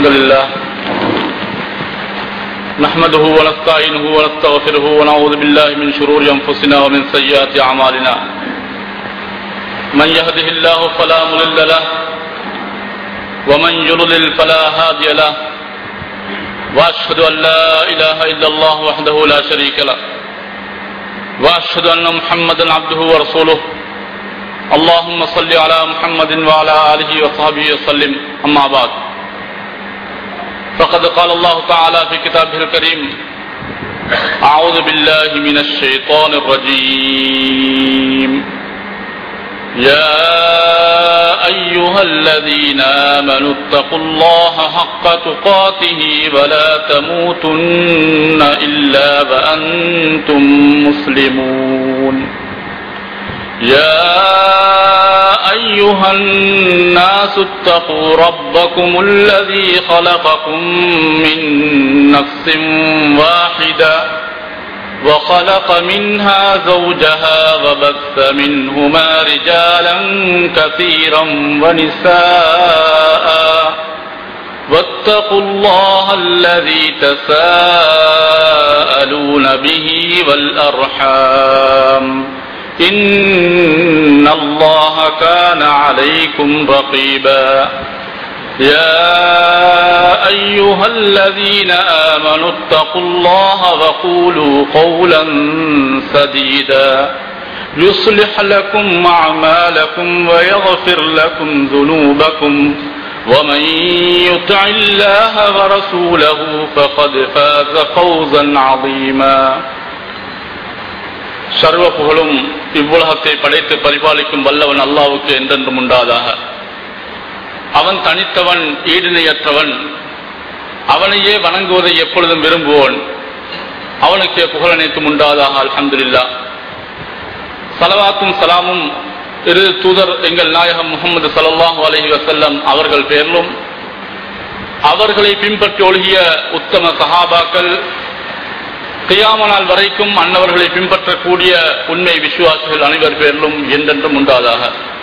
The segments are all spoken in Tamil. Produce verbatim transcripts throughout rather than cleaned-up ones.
الحمد لله نحمده ونستعينه ونستغفره ونعوذ بالله من شرور أنفسنا ومن سيئات أعمالنا من يهده الله فلا مضل له ومن يضلل فلا هادي له وأشهد أن لا إله إلا الله وحده لا شريك له وأشهد أن محمدا عبده ورسوله اللهم صل على محمد وعلى آله وصحبه وسلم أما بعد فقد قال الله تعالى في كتابه الكريم أعوذ بالله من الشيطان الرجيم يا أيها الذين آمنوا اتقوا الله حق تقاته ولا تموتن إلا وأنتم مسلمون يا أيها الناس اتقوا ربكم الذي خلقكم من نفس واحدة وخلق منها زوجها وبث منهما رجالا كثيرا ونساء واتقوا الله الذي تساءلون به والأرحام إن الله كان عليكم رقيبا يا أيها الذين آمنوا اتقوا الله وقولوا قولا سديدا يصلح لكم أعمالكم ويغفر لكم ذنوبكم ومن يطع الله ورسوله فقد فاز فوزا عظيما சர்வ புகழும் இவ்வுலகத்தை படைத்து பரிபாலிக்கும் வல்லவன் அல்லாஹ்வுக்கு என்றென்றும் உண்டாதாக. அவன் தனித்தவன், ஈடிணையற்றவன், அவனையே வணங்குவதை எப்பொழுதும் விரும்புவோன். அவனுக்கே புகழ் அனைத்தும் உண்டாதாக. அல்ஹம்துலில்லாஹ். ஸலவாத்தும் சலாமும் இரு தூதர் எங்கள் நாயகம் முஹம்மது ஸல்லல்லாஹு அலைஹி வஸல்லம் அவர்கள் பேரிலும், அவர்களை பின்பற்றி ஒழுகிய உத்தம சஹாபாக்கள், கியாம நாள் வரைக்கும் அன்னவர்களை பின்பற்றக்கூடிய உண்மை விசுவாசிகள் அனைவர் பேரிலும் என்றென்றும் உண்டாதாக.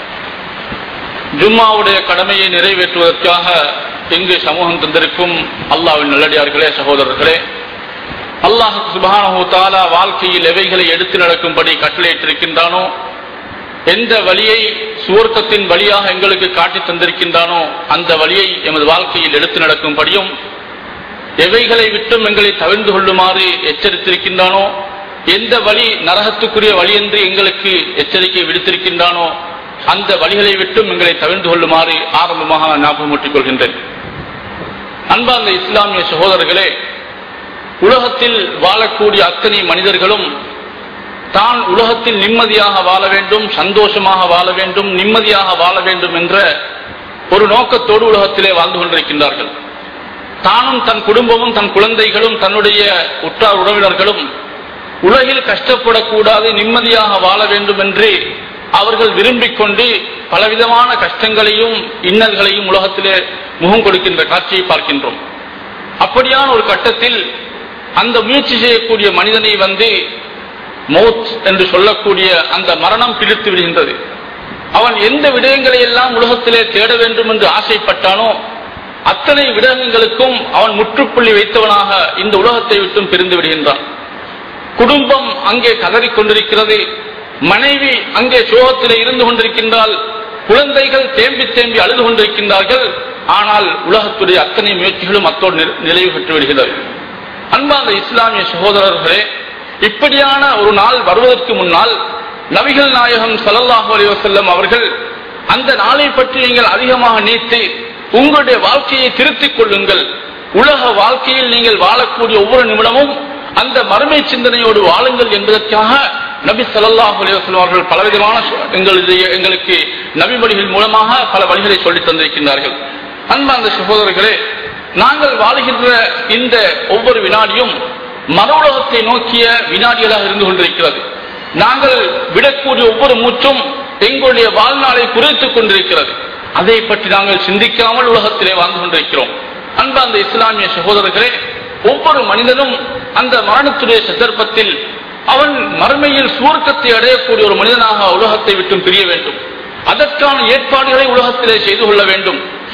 ஜும்மாவுடைய கடமையை நிறைவேற்றுவதற்காக இங்கு சமூகம் தந்திருக்கும் அல்லாஹ்வின் நல்லடியார்களே, சகோதரர்களே, அல்லாஹ் சுப்ஹானஹு வ தஆலா வாழ்க்கையில் எவைகளை எடுத்து நடக்கும்படி கட்டளையிட்டிருக்கின்றானோ, எந்த வழியை சுவர்க்கத்தின் வழியாக எங்களுக்கு காட்டி தந்திருக்கின்றானோ அந்த வழியை எமது வாழ்க்கையில் எடுத்து நடக்கும்படியும், எவைகளை விட்டும் எங்களை தவிர்த்து கொள்ளுமாறு எச்சரித்திருக்கின்றானோ, எந்த வழி நரகத்துக்குரிய வழி என்று எங்களுக்கு எச்சரிக்கை விடுத்திருக்கின்றானோ அந்த வழிகளை விட்டும் எங்களை தவிர்த்து கொள்ளுமாறு ஆரம்பமாக ஞாபகமூட்டிக் கொள்கின்றேன். அன்பார்ந்த இஸ்லாமிய சகோதரர்களே, உலகத்தில் வாழக்கூடிய அத்தனை மனிதர்களும் தான் உலகத்தில் நிம்மதியாக வாழ வேண்டும், சந்தோஷமாக வாழ வேண்டும், நிம்மதியாக வாழ வேண்டும் என்ற ஒரு நோக்கத்தோடு உலகத்திலே வாழ்ந்து கொண்டிருக்கின்றார்கள். தானும் தன் குடும்பமும் தன் குழந்தைகளும் தன்னுடைய உற்றார் உறவினர்களும் உலகில் கஷ்டப்படக்கூடாது, நிம்மதியாக வாழ வேண்டும் என்று அவர்கள் விரும்பிக் கொண்டு பலவிதமான கஷ்டங்களையும் இன்னல்களையும் உலகத்திலே முகம் கொடுக்கின்ற காட்சியை பார்க்கின்றோம். அப்படியான ஒரு கட்டத்தில் அந்த முயற்சி செய்யக்கூடிய மனிதனை வந்து மௌத் என்று சொல்லக்கூடிய அந்த மரணம் பிடித்து விடுகின்றது. அவன் எந்த விடயங்களை எல்லாம் உலகத்திலே தேட வேண்டும் என்று ஆசைப்பட்டானோ அத்தனை விடயங்களுக்கும் அவன் முற்றுப்புள்ளி வைத்தவனாக இந்த உலகத்தை விட்டும் பிரிந்து விடுகின்றான். குடும்பம் அங்கே கதறிக் கொண்டிருக்கிறது, மனைவி அங்கே சோகத்திலே இருந்து கொண்டிருக்கின்றால், குழந்தைகள் தேம்பி தேம்பி அழுது கொண்டிருக்கின்றார்கள். ஆனால் உலகத்துடைய அத்தனை முயற்சிகளும் அத்தோடு நிறைவு பெற்று விடுகிறது. அன்பார்ந்த இஸ்லாமிய சகோதரர்களே, இப்படியான ஒரு நாள் வருவதற்கு முன்னால் நபிகள் நாயகம் ஸல்லல்லாஹு அலைஹி வஸல்லம் அவர்கள் அந்த நாளை பற்றி நீங்கள் அதிகமாக நினைத்து உங்களுடைய வாழ்க்கையை திருத்திக் கொள்ளுங்கள், உலக வாழ்க்கையில் நீங்கள் வாழக்கூடிய ஒவ்வொரு நிமிடமும் அந்த மறுமை சிந்தனையோடு வாழுங்கள் என்பதற்காக நபி ஸல்லல்லாஹு அலைஹி வஸல்லம் அவர்கள் பலவிதமான எங்களுடைய எங்களுக்கு நபிமொழிகள் மூலமாக பல வழிகளை சொல்லித் தந்திருக்கின்றார்கள். அன்பார்ந்த சகோதரர்களே, நாங்கள் வாழுகின்ற இந்த ஒவ்வொரு வினாடியும் மறு உலகத்தை நோக்கிய வினாடிகளாக இருந்து கொண்டிருக்கிறது. நாங்கள் விடக்கூடிய ஒவ்வொரு மூச்சும் எங்களுடைய வாழ்நாளை குறைத்துக் கொண்டிருக்கிறது. அதை பற்றி நாங்கள் சிந்திக்காமல் உலகத்திலே வாழ்ந்து கொண்டிருக்கிறோம். அன்பார்ந்த இஸ்லாமிய சகோதரர்களே, ஒவ்வொரு மனிதனும் அந்த மரணத்துடைய சந்தர்ப்பத்தில் அவன் மறுமையில் சுவர்க்கத்தை அடையக்கூடிய ஒரு மனிதனாக உலகத்தை விட்டும் பிரிய வேண்டும். அதற்கான ஏற்பாடுகளை உலகத்திலே செய்து கொள்ள வேண்டும்.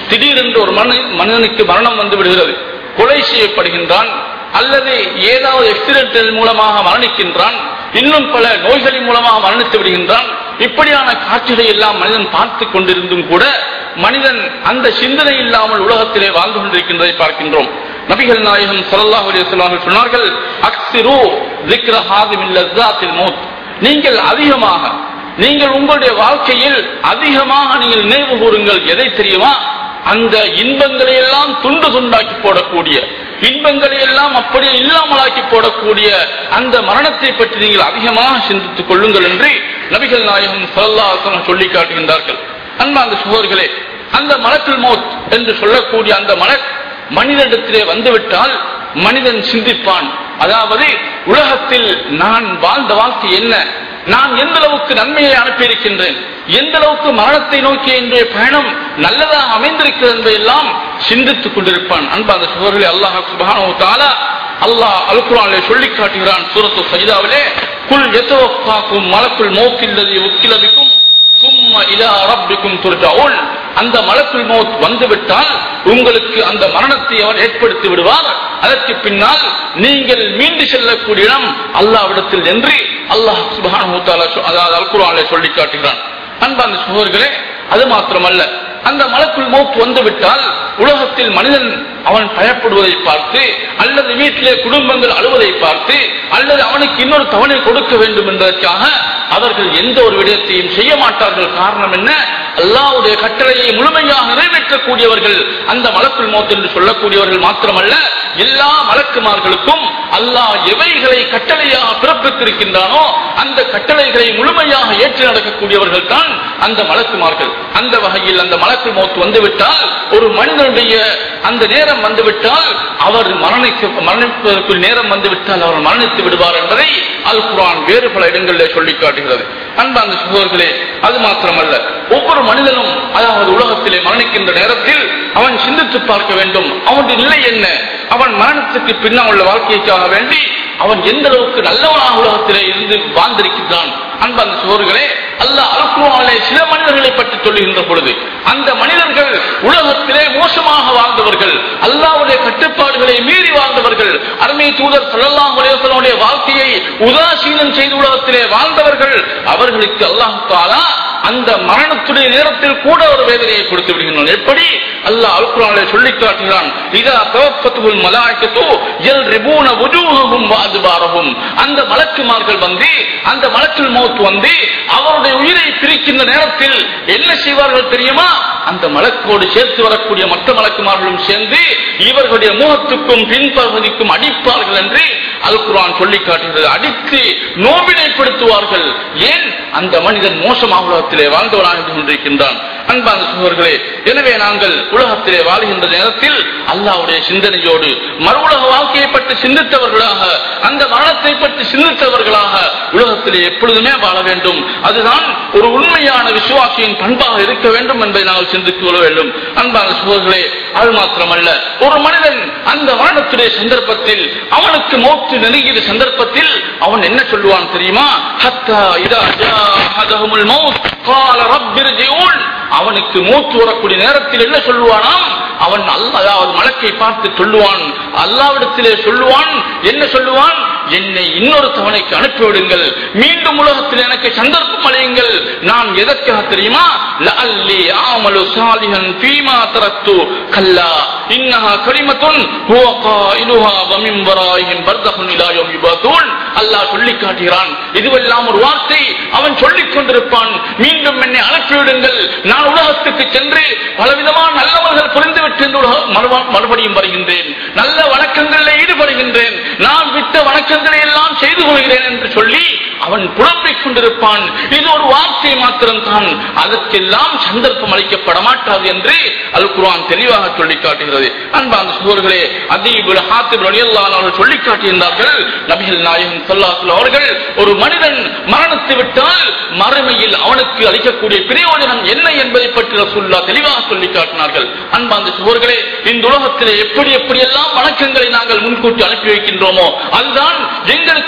திடீரென்று ஒரு மனிதனுக்கு மரணம் வந்து விடுகிறது, கொலை செய்யப்படுகின்றான், அல்லது ஏதாவது எக்சிடென்ட் மூலமாக மரணிக்கின்றான், இன்னும் பல நோய்களின் மூலமாக மரணித்து விடுகின்றான். இப்படியான காட்சிகளை எல்லாம் மனிதன் பார்த்து கொண்டிருந்தும் கூட மனிதன் அந்த சிந்தனை இல்லாமல் உலகத்திலே வாழ்ந்து கொண்டிருக்கின்றதை பார்க்கின்றோம். நபிகள் நாயகம் ஸல்லல்லாஹு அலைஹி வஸல்லம் சொன்னார்கள், அக்ஸிரு ذிக்ர ஹாதிமில் லஸ்ஸாத்தில் மௌத். நீங்கள் அதிகமாக நீங்கள் உங்களுடைய வாழ்க்கையில் அதிகமாக நீங்கள் நினைவு கூறுங்கள். எதை தெரியுமா? அந்த இன்பங்களை எல்லாம் துண்டு துண்டாக்கி போடக்கூடிய, இன்பங்களை எல்லாம் அப்படியே இல்லாமலாக்கி போடக்கூடிய அந்த மரணத்தை பற்றி நீங்கள் அதிகமாக சிந்தித்துக் கொள்ளுங்கள் என்று நபிகள் நாயகம் ஸல்லல்லாஹு அலைஹி வஸல்லம் சொல்லி காட்டுகின்றார்கள். அன்பார்ந்த சகோதரர்களே, அந்த மலக்குல் மௌத் என்று சொல்லக்கூடிய அந்த மலக் மனிதனிடத்திலே வந்துவிட்டால் மனிதன் சிந்திப்பான். அதாவது உலகத்தில் நான் வாழ்ந்த வாழ்க்கை என்ன, நான் எந்த அளவுக்கு நன்மையை அனுப்பியிருக்கின்றேன், எந்த அளவுக்கு மரணத்தை நோக்கி என்னுடைய பயணம் நல்லதாக அமைந்திருக்கிறது என்பதையெல்லாம் சிந்தித்துக் கொண்டிருப்பான். அன்பார்ந்த சகோதரர்களே, அல்லாஹ் சுப்ஹானஹு வ தஆலா அல்லாஹ் அல் குர்ஆனிலே சொல்லி காட்டுகிறான். சூரத்து சஜ்தாவிலே, குல் யதவஃபாக்கும் மலக்குல் மௌத் அல்லதி உக்கில பிக்கும் சும்ம இலா ரப்பிக்கும் துர்ஜஊன். அந்த மலக்குல் மௌத் வந்துவிட்டால் உங்களுக்கு அந்த மரணத்தை அவர் ஏற்படுத்தி விடுவார். அதற்கு பின்னால் நீங்கள் மீண்டு செல்லக்கூடிய இடம் அல்லாஹ்விடத்தில் என்று அல்லாஹ் சுப்ஹானஹு வ தஆலா அதாவது அல் குர்ஆனிலே சொல்லி காட்டுகிறான். அன்பார்ந்த சகோதரர்களே, அது மாத்திரமல்ல, அந்த மலக்குல் மௌத் வந்துவிட்டால் உலகத்தில் மனிதன் அவன் பயப்படுவதை பார்த்து, அல்லது வீட்டிலே குடும்பங்கள் அழுவதை பார்த்து, அல்லது அவனுக்கு இன்னொரு தவணை கொடுக்க வேண்டும் என்பதற்காக அவர்கள் எந்த ஒரு விடயத்தையும் செய்ய மாட்டார்கள். காரணம் என்ன? அல்லாஹ்வுடைய கட்டளையை முழுமையாக நிறைவேற்றக்கூடியவர்கள் அந்த மலக்குல் மௌத் என்று சொல்லக்கூடியவர்கள் மாத்திரமல்ல, எல்லா மலக்குமார்களுக்கும் அல்லாஹ் எவைகளை கட்டளையாக பிறப்பித்திருக்கின்றானோ அந்த கட்டளைகளை முழுமையாக ஏற்று நடக்கக்கூடியவர்கள் தான் அந்த மலக்குமார்கள். அந்த வகையில் அந்த மலக்குல் மௌத் வந்துவிட்டால், ஒரு மனிதனுடைய அந்த நேரம் வந்துவிட்டால் அவர் மரணிக்க மரணிப்பதற்கு நேரம் வந்துவிட்டால் அவர் மரணித்து விடுவார் என்பதை அல் குர்ஆன் வேறு பல இடங்களிலே சொல்லி காட்டுகிறது. அன்பார்ந்த சகோதரர்களே, அது மாத்திரமல்ல, ஒவ்வொரு மனிதனும் அதாவது உலகத்திலே மரணிக்கின்ற நேரத்தில் அவன் சிந்தித்து பார்க்க வேண்டும், அவனுடைய நிலை என்ன, அவன் மரணத்துக்கு பின்னால் உள்ள வாழ்க்கைக்காக வேண்டி அவன் எந்த அளவுக்கு நல்லவனாக உலகத்திலே இருந்து வாழ்ந்திருக்கின்றான். அன்பார்ந்த சகோதரர்களே, அல்லாஹ் அல் குர்ஆனிலே சில மனிதர்களை பற்றி சொல்லுகின்ற பொழுது அந்த மனிதர்கள் உலகத்திலே மோசமாக வாழ்ந்தவர்கள், அல்லாஹ்வுடைய கட்டுப்பாடுகளை மீறி வாழ்ந்தவர்கள், அருமை தூதர் ஸல்லல்லாஹு அலைஹி வஸல்லம் வாழ்க்கையை உதாசீனம் செய்து உலகத்திலே வாழ்ந்தவர்கள், அவர்களுக்கு அல்லாஹ் தஆலா அந்த மரணத்துடைய நேரத்தில் கூட ஒரு வேதனையை கொடுத்து விடுகின்றான். எப்படி? அல்லாஹ் அல் குர்ஆனிலே சொல்லி காட்டுகிறான், இதா தவஃபத்துல் மலாயிகத்து யல்ரிபூன வுஜூஹுஹும் வ அத்பாரஹும். அந்த மலக்குமார்கள் வந்து, அந்த மலக்குல் மௌத் வந்து அவருடைய உயிரை பிரிக்கின்ற நேரத்தில் என்ன செய்வார்கள் தெரியுமா? அந்த மலக்கோடு சேர்த்து வரக்கூடிய மற்ற மலக்குமார்களும் சேர்ந்து இவர்களுடைய முகத்துக்கும் பின்பகுதிக்கும் அடிப்பார்கள் என்று அல் குர்ஆன் சொல்லி காட்டுகிறது. அடித்து நோவினைப்படுத்துவார்கள். ஏன்? அந்த மனிதன் மோசமாக உலகத்திலே வாழ்ந்தவனாக கொண்டிருக்கின்றான். அன்பான சகோதரர்களே, எனவே நாங்கள் உலகத்திலே வாழ்கின்ற நேரத்தில் அல்லாஹ்வுடைய சிந்தனையோடு மறு உலக வாழ்க்கையை பற்றி சிந்தித்தவர்களாக, அந்த மரணத்தை பற்றி சிந்தித்தவர்களாக உலகத்திலே எப்பொழுதுமே வாழ வேண்டும். அதுதான் ஒரு உண்மையான விசுவாசியின் பண்பாக இருக்க வேண்டும் என்பதை நாங்கள் சிந்தித்து கொள்ள வேண்டும். அன்பான சகோதரர்களே, அது மாத்திரமல்ல, ஒரு மனிதன் அந்த மரணத்துடைய சந்தர்ப்பத்தில் அவனுக்கு மௌத்து நெருங்கிய சந்தர்ப்பத்தில் அவன் என்ன சொல்லுவான் தெரியுமா? ஹத்தா இதா ஜாஅஹதுல் மௌத் قال رب ارجعون. அவனுக்கு மூச்சு வரக்கூடிய நேரத்தில் என்ன சொல்லுவானாம்? அவன் அல்லாஹ் மலக்கை பார்த்து சொல்லுவான், அல்லாஹ்விடத்திலே சொல்லுவான், என்ன சொல்லுவான்? என்னை இன்னொரு தவணைக்கு அனுப்பிவிடுங்கள், மீண்டும் உலகத்தில் எனக்கு சந்தர்ப்பம் அளியுங்கள். நான் எதற்காக தெரியுமா? லஅல்லி ஆமலு சாலிஹன் ஃபீமா தரத்து கல்லா இன்னஹா கலிமத்துன் ஹுவ காயிலுஹா வ மின் வராயிஹிம் பர்தஹுன் இலா யௌமி யுபஅஸூன். அல்லாஹ் சொல்லி காட்டுகிறான், இதுவெல்லாம் ஒரு வார்த்தை அவன் சொல்லிக் கொண்டிருப்பான். மீண்டும் என்னை அனுப்பிவிடுங்கள், நான் உலகத்துக்கு சென்று பலவிதமான நல்லவர்கள் புரிந்துவிட்டு மறுபடியும் வருகின்றேன், நல்ல வணக்கங்களில் ஈடுபடுகின்றேன், நான் விட்ட வணக்கங்களை எல்லாம் செய்து கொள்கிறேன் என்று சொல்லி அவன் புலம்பிக் கொண்டிருப்பான். இது ஒரு வார்த்தை மாத்திரம்தான், அதற்கெல்லாம் சந்தர்ப்பம் அளிக்கப்பட மாட்டாது என்று அல் குர்ஆன் தெளிவாக சொல்லி காட்டுகிறது. அன்பார்ந்த சகோதரர்களே, அதீபுல் ஹாத்திப் ரலியல்லாஹு அன்ஹு அவர்கள் சொல்லி காட்டியிருந்தார்கள், நபிகள் நாயகம் ஸல்லல்லாஹு அலைஹி வஸல்லம் அவர்கள் ஒரு மனிதன் மரணித்து விட்டால் மறுமையில் அவனுக்கு அளிக்கக்கூடிய பிரயோஜனம் என்ன என்பதை பற்றி ரசூலுல்லாஹ் தெளிவாக சொல்லி காட்டினார்கள். அன்பார்ந்த சகோதரர்களே, இந்த உலகத்திலே எப்படி எப்படி எல்லாம் வணக்கங்களை நாங்கள் முன்கூட்டி அனுப்பி வைக்கின்றோமோ அதுதான் எங்களுக்கு மறு உலக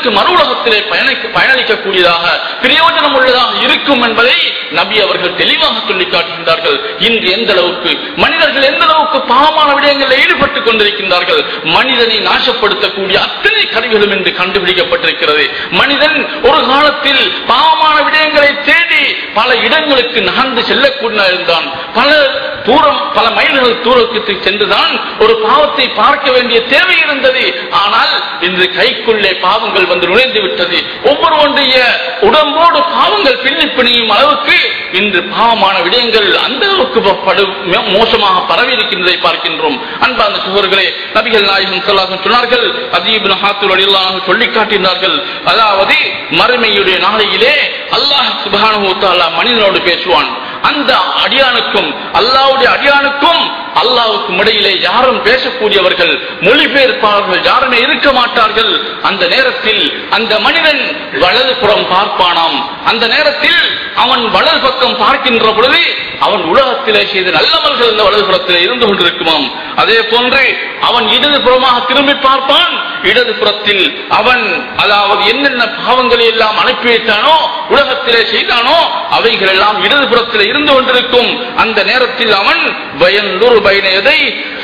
மறுவுலகத்திலே பயணிக்கக்கூடியதாக பிரயோஜனம் உள்ளதாக இருக்கும் என்பதை நபி அவர்கள் தெளிவாக சொல்லி காட்டுகின்றார்கள். இன்று எந்த அளவுக்கு மனிதர்கள் எந்த அளவுக்கு பாவமான விடயங்களில் ஈடுபட்டுக் கொண்டிருக்கின்றார்கள். மனிதனை நாசப்படுத்தக்கூடிய அத்தனை கருவிகளும் என்று கண்டுபிடிக்கப்பட்டிருக்கிறது. மனிதன் ஒரு காலத்தில் பாவமான விடயங்களை தேடி பல இடங்களுக்கு நகர்ந்து செல்லக்கூடிய இருந்தான். பல தூரம் பல மைல்கள் தூரத்துக்கு சென்றுதான் ஒரு பாவத்தை பார்க்க வேண்டிய தேவை இருந்தது. ஆனால் இன்று கைக்குள்ளே பாவங்கள் வந்து நுழைந்து விட்டது. ஒவ்வொருவருடைய உடம்போடு பாவங்கள் பின்னி பிணியும் அளவுக்கு இன்று பாவமான விடயங்கள் அந்த அளவுக்கு மோசமாக பரவி இருக்கின்றதை பார்க்கின்றோம். அன்பார்ந்த சகோதரர்களே, நபிகள் நாயகம் ஸல்லல்லாஹு அலைஹி வஸல்லம் சொன்னார்கள், அதீ இப்னு ஹாத்திம் ரலியல்லாஹு அன்ஹு சொல்லி காட்டினார்கள், அதாவது மறுமையுடைய நாளையிலே அல்லாஹ் சுப்ஹானஹு வ தஆலா மனிதனோடு பேசுவான். அந்த அடியானுக்கும் அல்லாஹ்வுடைய அடியானுக்கும் அல்லாஹ்வுக்கும் இடையிலே யாரும் பேசக்கூடியவர்கள் மொழிபெயர்ப்பாளர்கள் யாருமே இருக்க மாட்டார்கள். அந்த நேரத்தில் அந்த மனிதன் வலது புறம் பார்ப்பானாம். அந்த நேரத்தில் அவன் வலது பக்கம் பார்க்கின்ற பொழுது அவன் உலகத்திலே செய்த நல்லவர்கள் இந்த வலது புறத்திலே இருந்து கொண்டிருக்குமாம். அதே போன்று அவன் இடது புறமாக திரும்பி பார்ப்பான். இடது புறத்தில் அவன் அதாவது என்னென்ன பாவங்களை எல்லாம் அனுப்பி வைத்தானோ உலகத்திலே செய்தானோ அவைகள் எல்லாம் இடது புறத்தில் இருந்து கொண்டிருக்கும். அந்த நேரத்தில் அவன் பயந்துரு பயனதை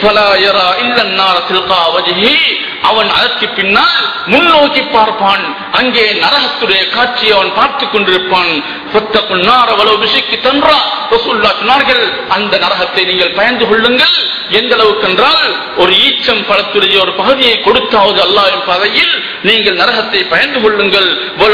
அவன் அதற்கு பின்னால் முன்னோக்கி பார்ப்பான். அங்கே நரகத்துடைய காட்சியை அவன் பார்த்துக் கொண்டிருப்பான். சொன்னார்கள், அந்த நரகத்தை நீங்கள் பயந்து கொள்ளுங்கள். எந்த அளவுக்கு என்றால் ஒரு ஈச்சம் பழத்துடைய ஒரு பகுதியை கொடுத்தாவது அல்லாஹ்வின் பாதையில் நீங்கள் நரகத்தை பயந்து கொள்ளுங்கள்.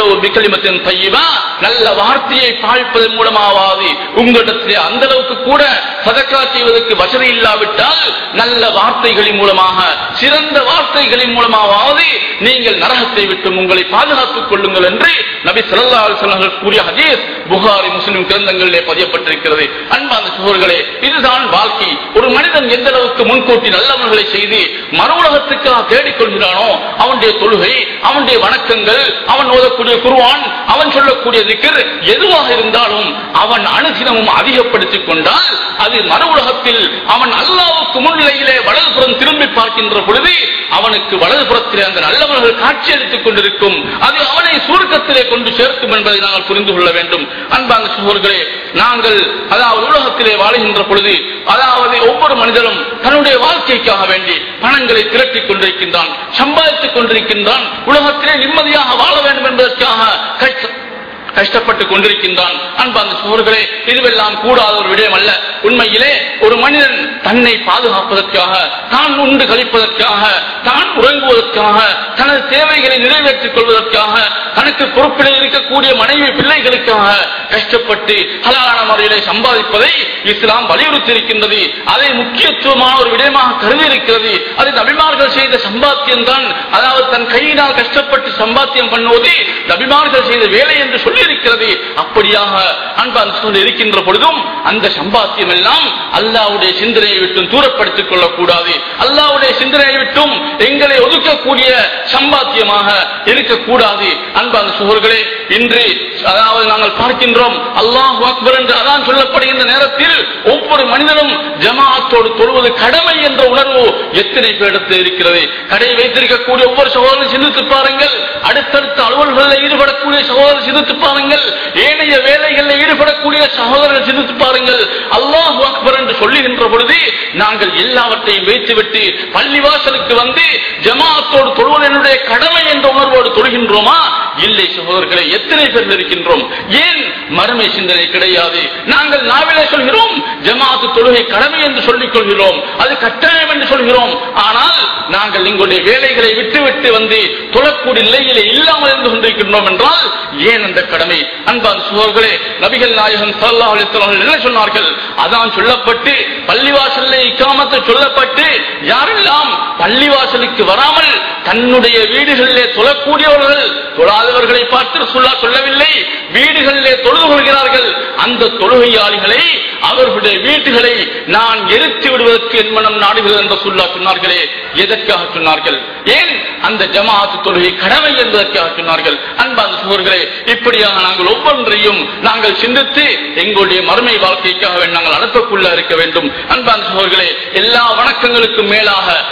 நல்ல வார்த்தையை பாய்ப்பதன் மூலமாவது உங்களிடத்திலே அந்த அளவுக்கு கூட சதக்கா செய்வதற்கு வசதி இல்லாவிட்டால் நல்ல வார்த்தைகளின் மூலமாக சிறந்த வார்த்தைகளின் மூலமாவது நீங்கள் நரகத்தை விட்டு உங்களை பாதுகாத்துக் கொள்ளுங்கள் என்று நபி ஸல்லல்லாஹு அலைஹி வஸல்லம் கூறிய ஹதீஸ் புகாரி முஸ்லிம் கிரந்தங்களிலே பதியப்பட்டிருக்கிறது. அன்பார்ந்த சகோதரர்களே, இதுதான் வாழ்க்கை. ஒரு மனிதன் எந்த அளவுக்கு முன்கூட்டி நல்லவர்களை செய்து மறு உலகத்துக்காக தேடிக்கொள்கிறானோ அவனுடைய தொழுகை, அவனுடைய வணக்கங்கள், அவன் ஓதக்கூடிய குர்ஆன், அவன் சொல்லக்கூடிய திக்ர் எதுவாக இருந்தாலும் அவன் அனுதினமும் அதிகப்படுத்திக் கொண்டால் அது மறு உலகத்தில் அவன் அல்லாஹ்வுக்கு முன்னிலையிலே வலதுபுறம் திரும்பி பார்க்கின்ற பொழுது அவனுக்கு வலதுபுறத்திலே அந்த நல்லவர்கள் காட்சியளித்துக் கொண்டிருக்கும். அது அவனை சுவர்க்கத்திலே கொண்டு சேர்க்கும் என்பதை நாங்கள் புரிந்து கொள்ள வேண்டும். அன்பான சகோதரர்களே, நாங்கள் அதாவது உலகத்திலே வாழுகின்ற பொழுது அதாவது ஒவ்வொரு மனிதனும் தன்னுடைய வாழ்க்கைக்காக வேண்டி பணங்களை திரட்டிக் கொண்டிருக்கின்றான், சம்பாதித்துக் கொண்டிருக்கின்றான். உலகத்திலே நிம்மதியாக வாழ வேண்டும் என்பதற்காக கஷ்டப்பட்டுக் கொண்டிருக்கின்றான். அன்பார்ந்த சகோதரர்களே, இதுவெல்லாம் கூடாத ஒரு விடயம் அல்ல. உண்மையிலே ஒரு மனிதன் தன்னை பாதுகாப்பதற்காக, தான் உண்டு கழிப்பதற்காக, தான் உறங்குவதற்காக, தனது தேவைகளை நிறைவேற்றிக் கொள்வதற்காக, தனக்கு பொறுப்பில் இருக்கக்கூடிய மனைவி பிள்ளைகளுக்காக கஷ்டப்பட்டு ஹலாலான முறையிலே சம்பாதிப்பதை இஸ்லாம் வலியுறுத்தி இருக்கின்றது. அதை முக்கியத்துவமான ஒரு விடயமாக கருதி இருக்கிறது. அது நபிமார்கள் செய்த சம்பாத்தியம் தான். அதாவது தன் கையினால் கஷ்டப்பட்டு சம்பாத்தியம் பண்ணுவது நபிமார்கள் செய்த வேலை என்று சொல்லி இருக்கிறது. அப்படியாக அன்பான் சொல்லி இருக்கின்ற பொழுதும் அந்த சம்பாத்தியம் எல்லாம் அல்லாஹ்வுடைய சிந்தனையை விட்டும் தூரப்படுத்திக் கொள்ளக்கூடாது. அல்லாஹ்வுடைய சிந்தனையை விட்டும் எங்களை ஒதுக்கக்கூடிய சம்பாத்தியமாக இருக்கக்கூடாது. அன்பான் சகோதரர்களே, இன்று அதாவது நாங்கள் பார்க்கின்றோம், அல்லாஹு அக்பர் என்று அதான் சொல்லப்படுகின்ற நேரத்தில் ஒவ்வொரு மனிதனும் ஜமாஅத்தோடு தொழுவது கடமை என்ற உணர்வு எத்தனை பேரிடத்தில் இருக்கிறது. கடை வைத்திருக்கக்கூடிய ஒவ்வொரு சகோதரரும் சிந்தித்து பாருங்கள். அடுத்தடுத்த அலுவல்களில் ஈடுபடக்கூடிய சகோதரர் சிந்தித்து பாருங்கள். ஏனைய வேலைகளில் ஈடுபடக்கூடிய சகோதரர்கள் சிந்தித்து பாருங்கள். அல்லாஹு அக்பர் என்று சொல்லுகின்ற பொழுது நாங்கள் எல்லாவற்றையும் வைத்துவிட்டு பள்ளிவாசலுக்கு வந்து ஜமாஅத்தோடு தொழுவது என்னுடைய கடமை என்ற உணர்வோடு தொழுகின்றோமா? இல்லை சகோதரர்களை, எத்தனை பேர் இருக்கின்றோம்? ஏன் மறுமை சிந்தனை கிடையாது? நாங்கள் நாவிலே சொல்கிறோம் ஜமாஅத்து தொழுகை கடமை என்று சொல்லிக் கொள்கிறோம், அது கட்டாயம் என்று சொல்கிறோம். ஆனால் நாங்கள் எங்களுடைய வேலைகளை விட்டுவிட்டு வந்து தொழக்கூடிய நிலையிலே இல்லாமல் இருந்து கொண்டிருக்கின்றோம் என்றால் ஏன் அந்த கடமை? அன்பான சகோதரர்களே, நபிகள் நாயகம் ஸல்லல்லாஹு அலைஹி வஸல்லம் என்ன சொன்னார்கள்? அதான் சொல்லப்பட்டு பள்ளிவாசலிலே இக்காமத்து சொல்லப்பட்டு யாரெல்லாம் பள்ளிவாசலுக்கு வராமல் தன்னுடைய வீடுகளிலே தொழக்கூடியவர்கள், தொழாதவர்களை பார்த்து ரசூலுல்லாஹ் சொல்லவில்லை, வீடுகளிலே தொழுது கொள்கிறார்கள், அந்த தொழுகையாளிகளை அவர்களுடைய வீட்டுகளை நான் எரித்து விடுவதற்கு என் மனம் நாடுகிறது என்று ரசூலுல்லாஹ் சொன்னார்களே. எதற்காக சொன்னார்கள்? ஏன் அந்த ஜமாஅத்து தொழுகை கடமை என்பதற்காக சொன்னார்கள். அன்பான சகோதரர்களே, இப்படியாக நாங்கள் ஒவ்வொன்றையும் நாங்கள் சிந்தித்து எங்களுடைய மறுமை வாழ்க்கைக்காக நாங்கள் அனுப்பக்குள்ள இருக்க வேண்டும். அன்பான சகோதரர்களே, எல்லா வணக்கங்களுக்கும் மேலாக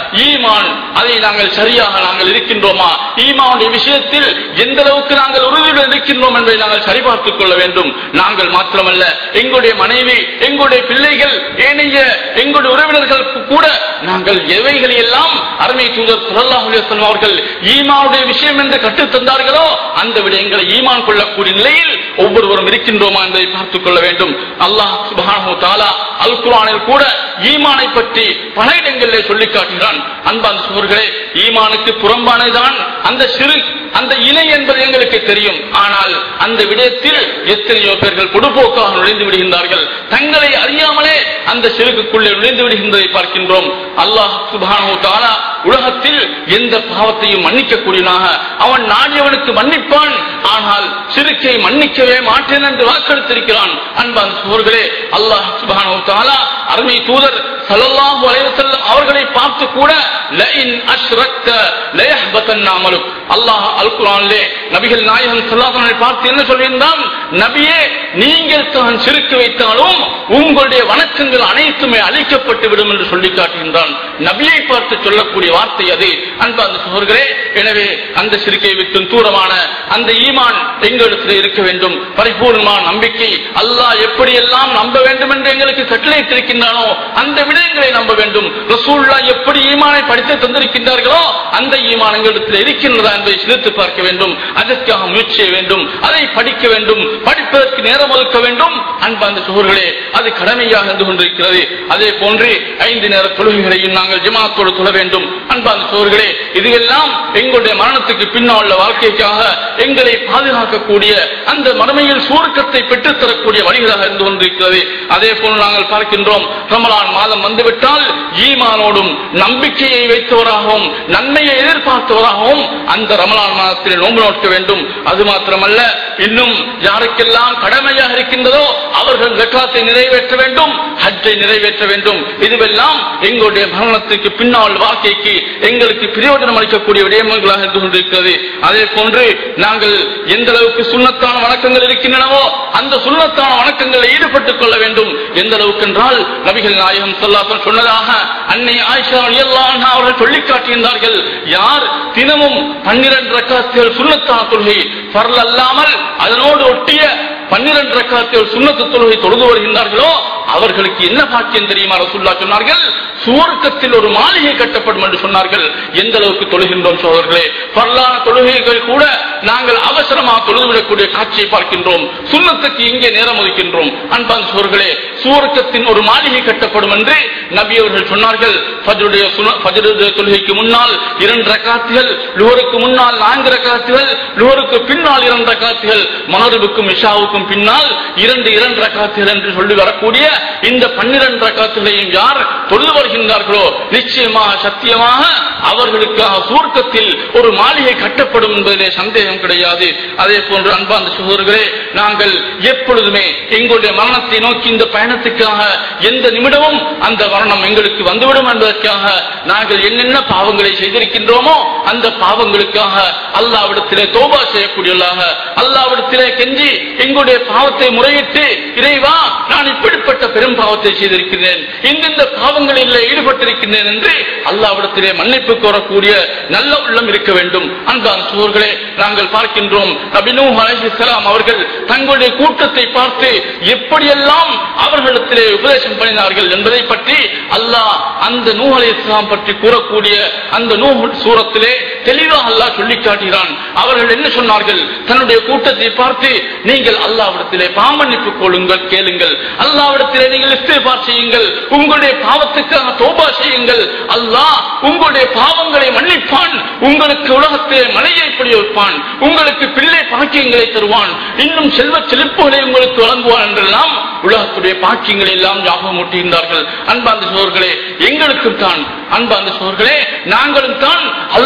ஈமான் அதை நாங்கள் சரியாக நாங்கள் இருக்கின்றோமா, ஈமானுடைய விஷயத்தில் எந்த அளவுக்கு நாங்கள் உறுதியுடன் இருக்கின்றோம் என்பதை நாங்கள் சரிபார்த்துக் கொள்ள வேண்டும். நாங்கள் மாத்திரமல்ல, எங்களுடைய மனைவி, எங்களுடைய பிள்ளைகள், ஏனைய எங்களுடைய உறவினர்கள் கூட நாங்கள் எவைகளை எல்லாம் அருமை தூதர் ஸல்லல்லாஹு அலைஹி வஸல்லம் அவர்கள் ஈமானுடைய விஷயம் என்று கற்றுத் தந்தார்களோ அந்த விடயங்களை ஈமான் கொள்ளக்கூடிய நிலையில் ஒவ்வொருவரும் இருக்கின்றோமா என்பதை பார்த்துக் கொள்ள வேண்டும். அல்லாஹ் சுப்ஹானஹு வ தஆலா அல் குர்ஆனில் கூட ஈமானை பற்றி பல இடங்களிலே சொல்லி காட்டுகிறான். அன்பார்ந்த சகோதரர்களே, ஈமானுக்கு புறம்பானதான் அந்த ஷிர்க், அந்த இணை என்பது எங்களுக்கு தெரியும். ஆனால் அந்த விடயத்தில் எத்தனையோ பேர்கள் பொடுபோக்காக நுழைந்து விடுகின்றார்கள். தங்களை அறியாமலே அந்த ஷிர்க்குள்ளே நுழைந்து விடுகின்றதை பார்க்கின்றோம். அல்லாஹ் சுப்ஹானஹு வ தஆலா உலகத்தில் எந்த பாவத்தையும் மன்னிக்கக்கூடியவனாக அவன் நாடியவனுக்கு மன்னிப்பான். ஆனால் ஷிர்க்கை மன்னிக்கவே மாட்டேன் என்று வாக்களித்திருக்கிறான். அன்பார்ந்த சகோதரர்களே, அல்லாஹ் சுப்ஹானஹு வ தஆலா அருமை தூதர் ஸல்லல்லாஹு அலைஹி வஸல்லம் அவர்களை பார்த்து கூட லஇன் அஷ்ரக்த லயஹ்பதன் அமலுக், அல்லாஹ் அல் குர்ஆனிலே நபிகள் நாயகம் ஸல்லல்லாஹு அலைஹி வஸல்லம் பார்த்து என்ன சொல்கின்றான்? நபியே, நீங்கள் தான் ஷிர்க் வைத்தாலும் உங்களுடைய வணக்கங்கள் அனைத்துமே அழிக்கப்பட்டு விடும் என்று சொல்லி காட்டுகின்றான். நபியை பார்த்து சொல்லக்கூடிய வார்த்தை அது. அன்பார்ந்த சகோதரர்களே, எனவே அந்த ஷிர்க்கை விட்டு தூரமான அந்த ஈமான் எங்களிடத்தில் இருக்க வேண்டும். பரிபூர்ணமான நம்பிக்கை, அல்லாஹ் எப்படியெல்லாம் நம்ப வேண்டும் என்று எங்களுக்கு கட்டளையிட்டிருக்கின்றானோ அந்த விடயங்களை நம்ப வேண்டும். ரசூலுல்லாஹ் எப்படி ஈமானை படித்து தந்திருக்கின்றார்களோ அந்த ஈமான் எங்களிடத்தில் இருக்கின்றதா என்பதை சிந்தித்து பார்க்க வேண்டும். அதற்காக முயற்சி செய்ய வேண்டும், அதை படிக்க வேண்டும், படிப்பதற்கு நேரம் ஒதுக்க வேண்டும். அன்பார்ந்த சகோதரர்களே, அது கடமையாக இருந்து கொண்டிருக்கிறது. அதே போன்று ஐந்து நேர தொழுகைகளையும் நாங்கள் ஜமாத்தோடு தொழ வேண்டும். அன்பார்ந்த சகோதரர்களே, இதுவெல்லாம் எங்களுடைய மரணத்துக்கு பின்னால் உள்ள வாழ்க்கைக்காக எங்களை பாதுகாக்கக்கூடிய அந்த மறுமையில் சுவர்க்கத்தை பெற்றுத்தரக்கூடிய வழிகளாக இருந்து கொண்டிருக்கிறது. அதே போன்று நாங்கள் பார்க்கின்றோம், ரமலான் மாதம் வந்துவிட்டால் ஈமானோடும் நம்பிக்கையை வைத்தவராகவும் நன்மையை எதிர்பார்த்தவராகவும் அந்த ரமலான் மாதத்தில் நோன்பு நோக்க வேண்டும். அது மாத்திரமல்ல, இன்னும் யாருக்கெல்லாம் கடமையாக இருக்கின்றதோ அவர்கள் ஜக்காத்தை நிறைவேற்ற வேண்டும், ஹஜ்ஜை நிறைவேற்ற வேண்டும். இதுவெல்லாம் எங்களுடைய மரணத்துக்கு பின்னால் வாழ்க்கைக்கு எங்களுக்கு பிரயோஜனம் அளிக்கக்கூடிய விடயங்களாக இருந்து கொண்டிருக்கிறது. அதே போன்று நாங்கள் எந்த அளவுக்கு சுன்னத்தான வணக்கங்கள் இருக்கின்றனவோ அந்த சுன்னத்தான வணக்கங்களில் ஈடுபட்டுக் கொள்ள வேண்டும். எந்த அளவுக்கு என்றால் நபிகள் நாயகம் ஸல்லல்லாஹு அலைஹி வஸல்லம் சொன்னதாக அன்னை ஆயிஷா ரலியல்லாஹு அன்ஹா அவர்கள் சொல்லிக் காட்டுகின்றார்கள், யார் தினமும் பன்னிரண்டு ரக்காத்துகள் சுன்னத்தான தொழுகை ஃபர்ல் அல்லாமல் அதனோடு ஒட்டிய பன்னிரண்டு ரக்காத்துகள் சுன்னத்து தொழுகை தொழுது வருகின்றார்களோ அவர்களுக்கு என்ன பாக்கியம் தெரியுமா? ரசூலுல்லாஹ் சொன்னார்கள், சுவர்க்கத்தில் ஒரு மாளிகை கட்டப்படும் என்று சொன்னார்கள். எந்த அளவுக்கு தொழுகின்றோம் சகோதரர்களே! ஃபர்லான தொழுகைகள் கூட நாங்கள் அவசரமாக தொழுதுவிடக்கூடிய காட்சியை பார்க்கின்றோம். சுன்னத்துக்கு இங்கே நேரம் ஒதுக்கின்றோம். அன்பான சகோதரர்களே, சுவர்க்கத்தின் ஒரு மாளிகை கட்டப்படும் என்று நபி அவர்கள் சொன்னார்கள். ஃபஜ்ருடைய ஃபஜ்ருடைய தொழுகைக்கு முன்னால் இரண்டு ரக்காத்துகள், லுஹருக்கு முன்னால் நான்கு ரக்காத்துகள், லுஹருக்கு பின்னால் இரண்டு ரக்காத்துகள், மக்ரிபுக்கும் இஷாவுக்கும் பின்னால் இரண்டு இரண்டு ரக்காத்துகள் என்று சொல்லி வரக்கூடிய இந்த பன்னிரண்டு ரக்காத்துகளையும் யார் தொழுது வருகின்றார்களோ நிச்சயமாக சத்தியமாக அவர்களுக்காக சுவர்க்கத்தில் ஒரு மாளிகை கட்டப்படும் என்பதிலே சந்தேகம் கிடையாது. அதே போன்று அன்பார்ந்த சகோதரர்களே, நாங்கள் எப்பொழுதுமே எங்களுடைய மரணத்தை நோக்கி இந்த பயணத்துக்காக எந்த நிமிடமும் அந்த மரணம் எங்களுக்கு வந்துவிடும் என்பதற்காக நாங்கள் என்னென்ன பாவங்களை செய்திருக்கின்றோமோ அந்த பாவங்களுக்காக அல்லாஹ்விடத்திலே தௌபா செய்யக்கூடியவர்களாக அல்லாஹ்விடத்திலே கெஞ்சி எங்களுடைய பாவத்தை முறையிட்டு, இறைவா நான் இப்படிப்பட்ட பெரும் பாவத்தை செய்திருக்கிறேன், இந்தந்த பாவங்களில் ஈடுபட்டிருக்கிறேன் என்று அல்லாஹ்விடத்திலே மன்னிப்பு கோரக்கூடிய நல்ல உள்ளம் இருக்க வேண்டும். அன்பான சகோதரர்களே, நாங்கள் பார்க்கின்றோம் நபி நூஹ் அலைஹிஸ்ஸலாம் அவர்கள் தங்களுடைய கூட்டத்தை பார்த்து எப்படியெல்லாம் அவர்களிடத்திலே உபதேசம் பண்ணினார்கள் என்பதை பற்றி அல்லாஹ் அந்த நூஹ் அலைஹிஸ்ஸலாம் பற்றி கூறக்கூடிய அந்த நூஹ் சூரத்திலே தெளிவாக அல்லாஹ் சொல்லி காட்டுகிறான். அவர்கள் என்ன சொன்னார்கள்? தன்னுடைய கூட்டத்தை பார்த்து, நீங்கள் அல்லாஹ்விடத்திலே பாவமன்னிப்பு கொள்ளுங்கள், கேளுங்கள், அல்லாஹ்விடத்திலே நீங்கள் இஸ்திக்பார் செய்யுங்கள், உங்களுடைய பாவத்துக்காக தௌபா செய்யுங்கள், அல்லாஹ் உங்களுடைய பாவங்களை மன்னிப்பான், உங்களுக்கு உலகத்திலே மழையை பொழிய வைப்பான், உங்களுக்கு பிள்ளை பாக்கியங்களை தருவான், இன்னும் செல்வ செழிப்புகளை உங்களுக்கு வழங்குவான் என்றெல்லாம் உலகத்துடைய பாக்கியங்களை எல்லாம் ஞாபகம் ஊட்டுகின்றார்கள். அன்பார்ந்த சகோதரர்களே, எங்களுக்கும் தான் அன்பார்ந்த சகோதரர்களே, நாங்களும் தான் அல்லாஹ்விடத்தில்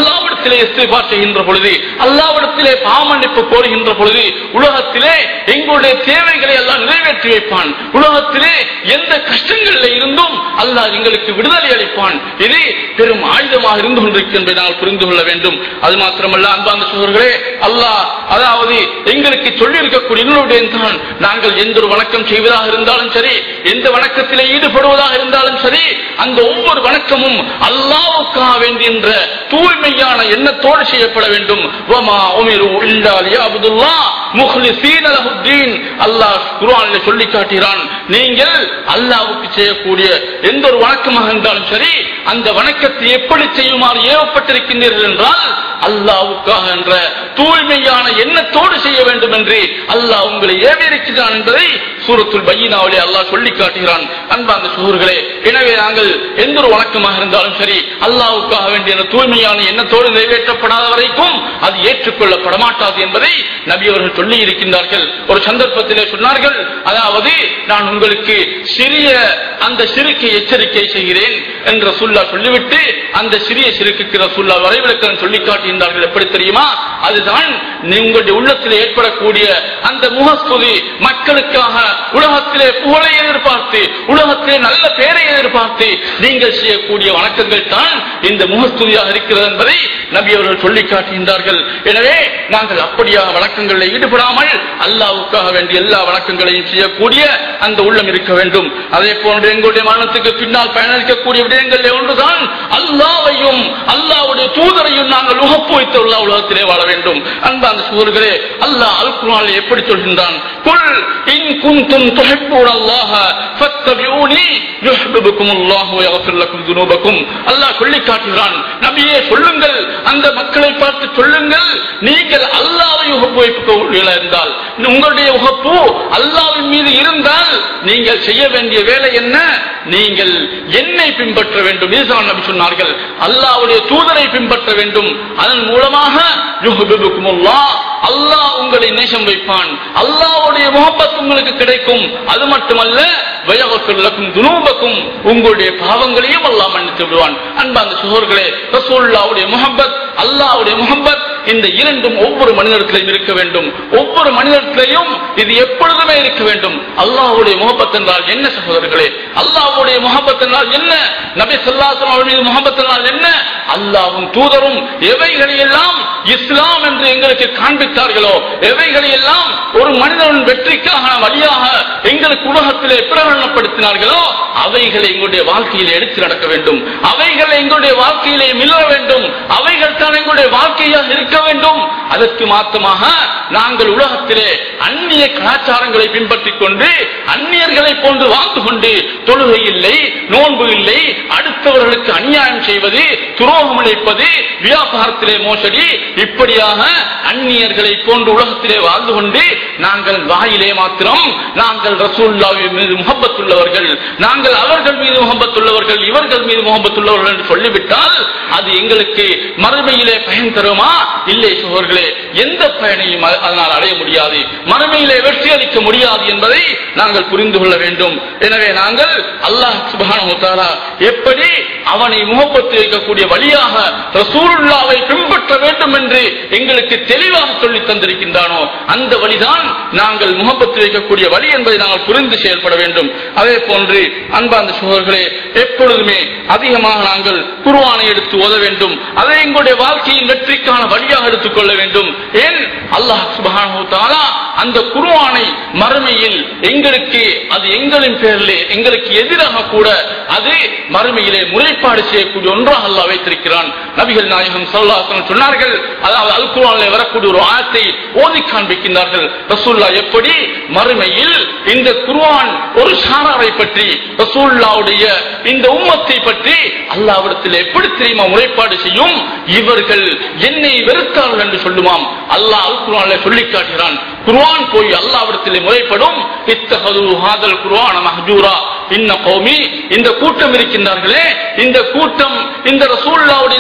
அல்லாஹ்விடத்திலே இஸ்திக்பார் செய்கின்ற பொழுது, அல்லாஹ்விடத்திலே பாவமன்னிப்பு கோருகின்ற பொழுது, உலகத்திலே எங்களுடைய தேவைகளை அல்லாஹ் நிறைவேற்றி வைப்பான். உலகத்திலே எந்த கஷ்டங்களில் இருந்தும் அல்லாஹ் எங்களுக்கு விடுதலை அளிப்பான். இது பெரும் ஆயுதமாக இருந்து கொண்டிருக்கின்றதை நாங்கள் புரிந்து கொள்ள வேண்டும். அது மாத்திரமல்ல அன்பார்ந்த சகோதரர்களே, அல்லாஹ் அதாவது எங்களுக்கு சொல்லி இருக்கக்கூடிய தான், நாங்கள் எந்த ஒரு வணக்கம் செய்வதாக இருந்தாலும் சரி, எந்த வணக்கத்திலே ஈடுபடுவதாக இருந்தாலும் சரி, அந்த ஒவ்வொரு வணக்கமும் அல்லாஹ்வுக்காக வேண்டிய தூய்மையான எண்ணத்தோடு செய்யப்பட வேண்டும். வமா உமிரு இல்லா லியஅபுதுல்லாஹ் முக்லிஸீன லஹுத்தீன். அல்லாஹ் குர்ஆனில் சொல்லி காட்டுகிறான், நீங்கள் அல்லாஹ்வுக்கு செய்யக்கூடிய எந்த ஒரு வணக்கமாக இருந்தாலும் சரி, அந்த வணக்கத்தை எப்படி செய்யுமாறு ஏவப்பட்டிருக்கின்றீர்கள் என்றால் அல்லாஹ்வுக்காக என்ற தூய்மையான எண்ணத்தோடு செய்ய வேண்டும் என்று அல்லாஹ் உங்களை ஏவி இருக்கிறான் என்பதை சூரத்துல் பையினாவிலே அல்லாஹ் சொல்லி காட்டுகிறான். அன்பார்ந்த சகோதரர்களே, எனவே நாங்கள் எந்த ஒரு வணக்கமாக இருந்தாலும் சரி, அல்லாஹ்வுக்காக வேண்டிய தூய்மையான எண்ணத்தோடு நிறைவேற்றப்படாத வரைக்கும் அது ஏற்றுக்கொள்ளப்பட மாட்டாது என்பதை நபி அவர்கள் சொல்லி இருக்கின்றார்கள். ஒரு சந்தர்ப்பத்திலே சொன்னார்கள், அதாவது நான் உங்களுக்கு சிறிய அந்த சிறுக்கை எச்சரிக்கை செய்கிறேன் என்று ரசூலுல்லாஹ் சொல்லிவிட்டு அந்த சிறிய சிறுக்குக்கு ரசூலுல்லாஹ் வரைவிலக்கணம் சொல்லி காட்டுகின்றார்கள். எப்படி தெரியுமா? அதுதான் உங்களுடைய உள்ளத்தில் ஏற்படக்கூடிய அந்த முகஸ்துதி, மக்களுக்காக உலகத்திலே புகழை எதிர்பார்த்து, உலகத்திலே நல்ல பெயரை எதிர்பார்த்து நீங்கள் செய்யக்கூடிய வணக்கங்கள் தான் இந்த முகஸ்துதியாக இருக்கிறது என்பதை நபி அவர்கள் சொல்லி காட்டுகின்றார்கள். எனவே நாங்கள் அப்படியாக வணக்கங்களில் ஈடுபடாமல் அல்லாஹ்வுக்காக வேண்டிய எல்லா வணக்கங்களையும் செய்யக்கூடிய அந்த உள்ளம் இருக்க வேண்டும். அதே போன்று எங்களுடைய மரணத்துக்கு பின்னால் பயணிக்கக்கூடிய விடயங்கள் ஒன்றுதான் அல்லாஹ்வையும் அல்லாஹ்வுடைய தூதரையும் நாங்கள் உகப்பு வைத்த உலகத்திலே வாழ வேண்டும். அன்பார்ந்த சகோதரர்களே, அல்லாஹ் அல் குர்ஆனில் எப்படி சொல்கின்றான்? குல் இன் குன்தும் துஹிப்பூனல்லாஹ ஃபத்தபிஊனி யுஹிப்புகுமுல்லாஹு வ யக்ஃபிர் லக்கும் துனூபக்கும். அல்லாஹ் சொல்லி காட்டுகிறான், நபியே சொல்லுங்கள், அந்த மக்களை பார்த்து சொல்லுங்கள், நீங்கள் அல்லாஹ்வை உகப்பு வைப்பவர்களாக இருந்தால், உங்களுடைய உகப்பு அல்லாஹ்வின் மீது இருந்தால் நீங்கள் செய்ய வேண்டிய வேலை என்ன? நீங்கள் என்னை பின்பற்ற வேண்டும். இதுதான் நபி சொன்னார்கள். அல்லாஹ்வுடைய தூதரை பின்பற்ற வேண்டும். அதன் மூலமாக யுஹிப்புகுமுல்லாஹ், அல்லாஹ் உங்களை நேசம் வைப்பான், அல்லாஹ்வுடைய முஹப்பத் உங்களுக்கு கிடைக்கும். அது மட்டுமல்ல வயக்ஃபிர் லக்கும் துனூபக்கும், உங்களுடைய பாவங்களையும் அல்லாஹ் மன்னித்து விடுவான். அன்பார்ந்த சகோதரர்களே, ரசூலுல்லாஹ்வுடைய முஹப்பத், அல்லாஹ்வுடைய முஹப்பத், இந்த இரண்டும் ஒவ்வொரு மனிதத்திலையும் இருக்க வேண்டும். ஒவ்வொரு மனிதத்திலையும் இது எப்பொழுதுமே இருக்க வேண்டும். அல்லாஹ்வுடைய முஹப்பத் என்றால் என்ன சகோதரர்களே? அல்லாஹ்வுடைய முஹப்பத் என்றால் என்ன? நபி ஸல்லல்லாஹு அலைஹி வஸல்லம் அவர்கள் முஹப்பத் என்றால் என்ன? அல்லாஹ்வும் தூதரும் எவைகளை எல்லாம் இஸ்லாம் என்று எங்களுக்கு காண்பித்தார்களோ, எவைகளை எல்லாம் ஒரு மனிதனின் வெற்றிக்கான வழியாக எங்களுக்கு உலகத்திலே பிரகடனப்படுத்தினார்களோ, அவைகளை எங்களுடைய வாழ்க்கையிலே எடுத்து நடக்க வேண்டும். அவைகளை எங்களுடைய வாழ்க்கையிலே மிளர வேண்டும். அவைகள் தான் எங்களுடைய வாழ்க்கையாக இருக்க வேண்டும். அதற்கு மாற்றமாக நாங்கள் உலகத்திலே அந்நிய கலாச்சாரங்களை பின்பற்றிக் கொண்டு அந்நியர்களை போன்று வாழ்ந்து கொண்டு தொழுகை இல்லை, நோன்பு இல்லை, அடுத்தவர்களுக்கு அநியாயம் செய்வது, துரோகம் அளிப்பது, வியாபாரத்திலே மோசடி, இப்படியாக அந்நியர்களை போன்று உலகத்திலே வாழ்ந்து கொண்டு நாங்கள் வாயிலே மாத்திரம் நாங்கள் ரசூலுல்லாஹ் மீது முஹப்பத் உள்ளவர்கள், நாங்கள் அவர்கள் மீது முஹப்பத் உள்ளவர்கள், இவர்கள் மீது முஹப்பத் உள்ளவர்கள் என்று சொல்லிவிட்டால் அது எங்களுக்கு மறுமையிலே பயன் தருமா? இல்லை சகோதரர்களே, எந்த பயனையும் அதனால் அடைய முடியாது, மறுமையிலே வெற்றி அளிக்க முடியாது என்பதை நாங்கள் புரிந்து கொள்ள வேண்டும். எனவே நாங்கள் அல்லாஹ் சுப்ஹானஹு வ தஆலா எப்படி அவனை முஹப்பத் வைக்கக்கூடிய வழியாக ரசூலுல்லாஹ்வை பின்பற்ற வேண்டும் என்று எங்களுக்கு தெளிவாக சொல்லி தந்திருக்கின்றானோ அந்த வழிதான் நாங்கள் முஹப்பத் வைக்கக்கூடிய வழி என்பதை நாங்கள் புரிந்து செயல்பட வேண்டும். அதே போன்று அன்பார்ந்த சகோதரர்களே, எப்பொழுதுமே அதிகமாக நாங்கள் குர்ஆனை எடுத்து ஓத வேண்டும். அதை எங்களுடைய வாழ்க்கையின் வெற்றிக்கான வழியாக எடுத்துக்கொள்ள வேண்டும். ஏன்? அல்லாஹ் சுப்ஹானஹு வ தஆலா அந்த குர்ஆனை மறுமையில் எங்களுக்கு அது எங்களின் பேரிலே எங்களுக்கு எதிராக கூட அது மறுமையிலே முறைப்பாடு செய்யக்கூடிய ஒன்றாக அல்லாஹ் வைத்திருக்கிறான். நபிகள் நாயகம் ஸல்லல்லாஹு அலைஹி வஸல்லம் சொன்னார்கள், அதாவது அல் குர்ஆனிலே வரக்கூடிய ஒரு ஆயத்தை ஓதி காண்பிக்கின்றார்கள். ரசூலுல்லாஹ் எப்படி மறுமையில் இந்த குர்ஆன் ஒரு சாராரை பற்றி, ரசூலுல்லாஹ்வுடைய இந்த உம்மத்தை பற்றி அல்லாஹ்விடத்தில் எப்படி தெரியுமா முறைப்பாடு செய்யும்? இவர்கள் என்னை வெறுத்தார்கள் என்று சொல்லுமாம். அல்லாஹ் அல் குர்ஆனிலே சொல்லி காட்டுகிறான். குர்ஆன் போய் அல்லாஹ்விடத்திலே முறைப்படும், இத்தஹது ஹாதல் குர்ஆன மஹ்ஜூரா இன்ன கௌமி, இந்த கூட்டம் இருக்கின்றார்களே, இந்த கூட்டம் இந்த ரசூலுல்லாஹ்வுடைய இந்த கூட்டம்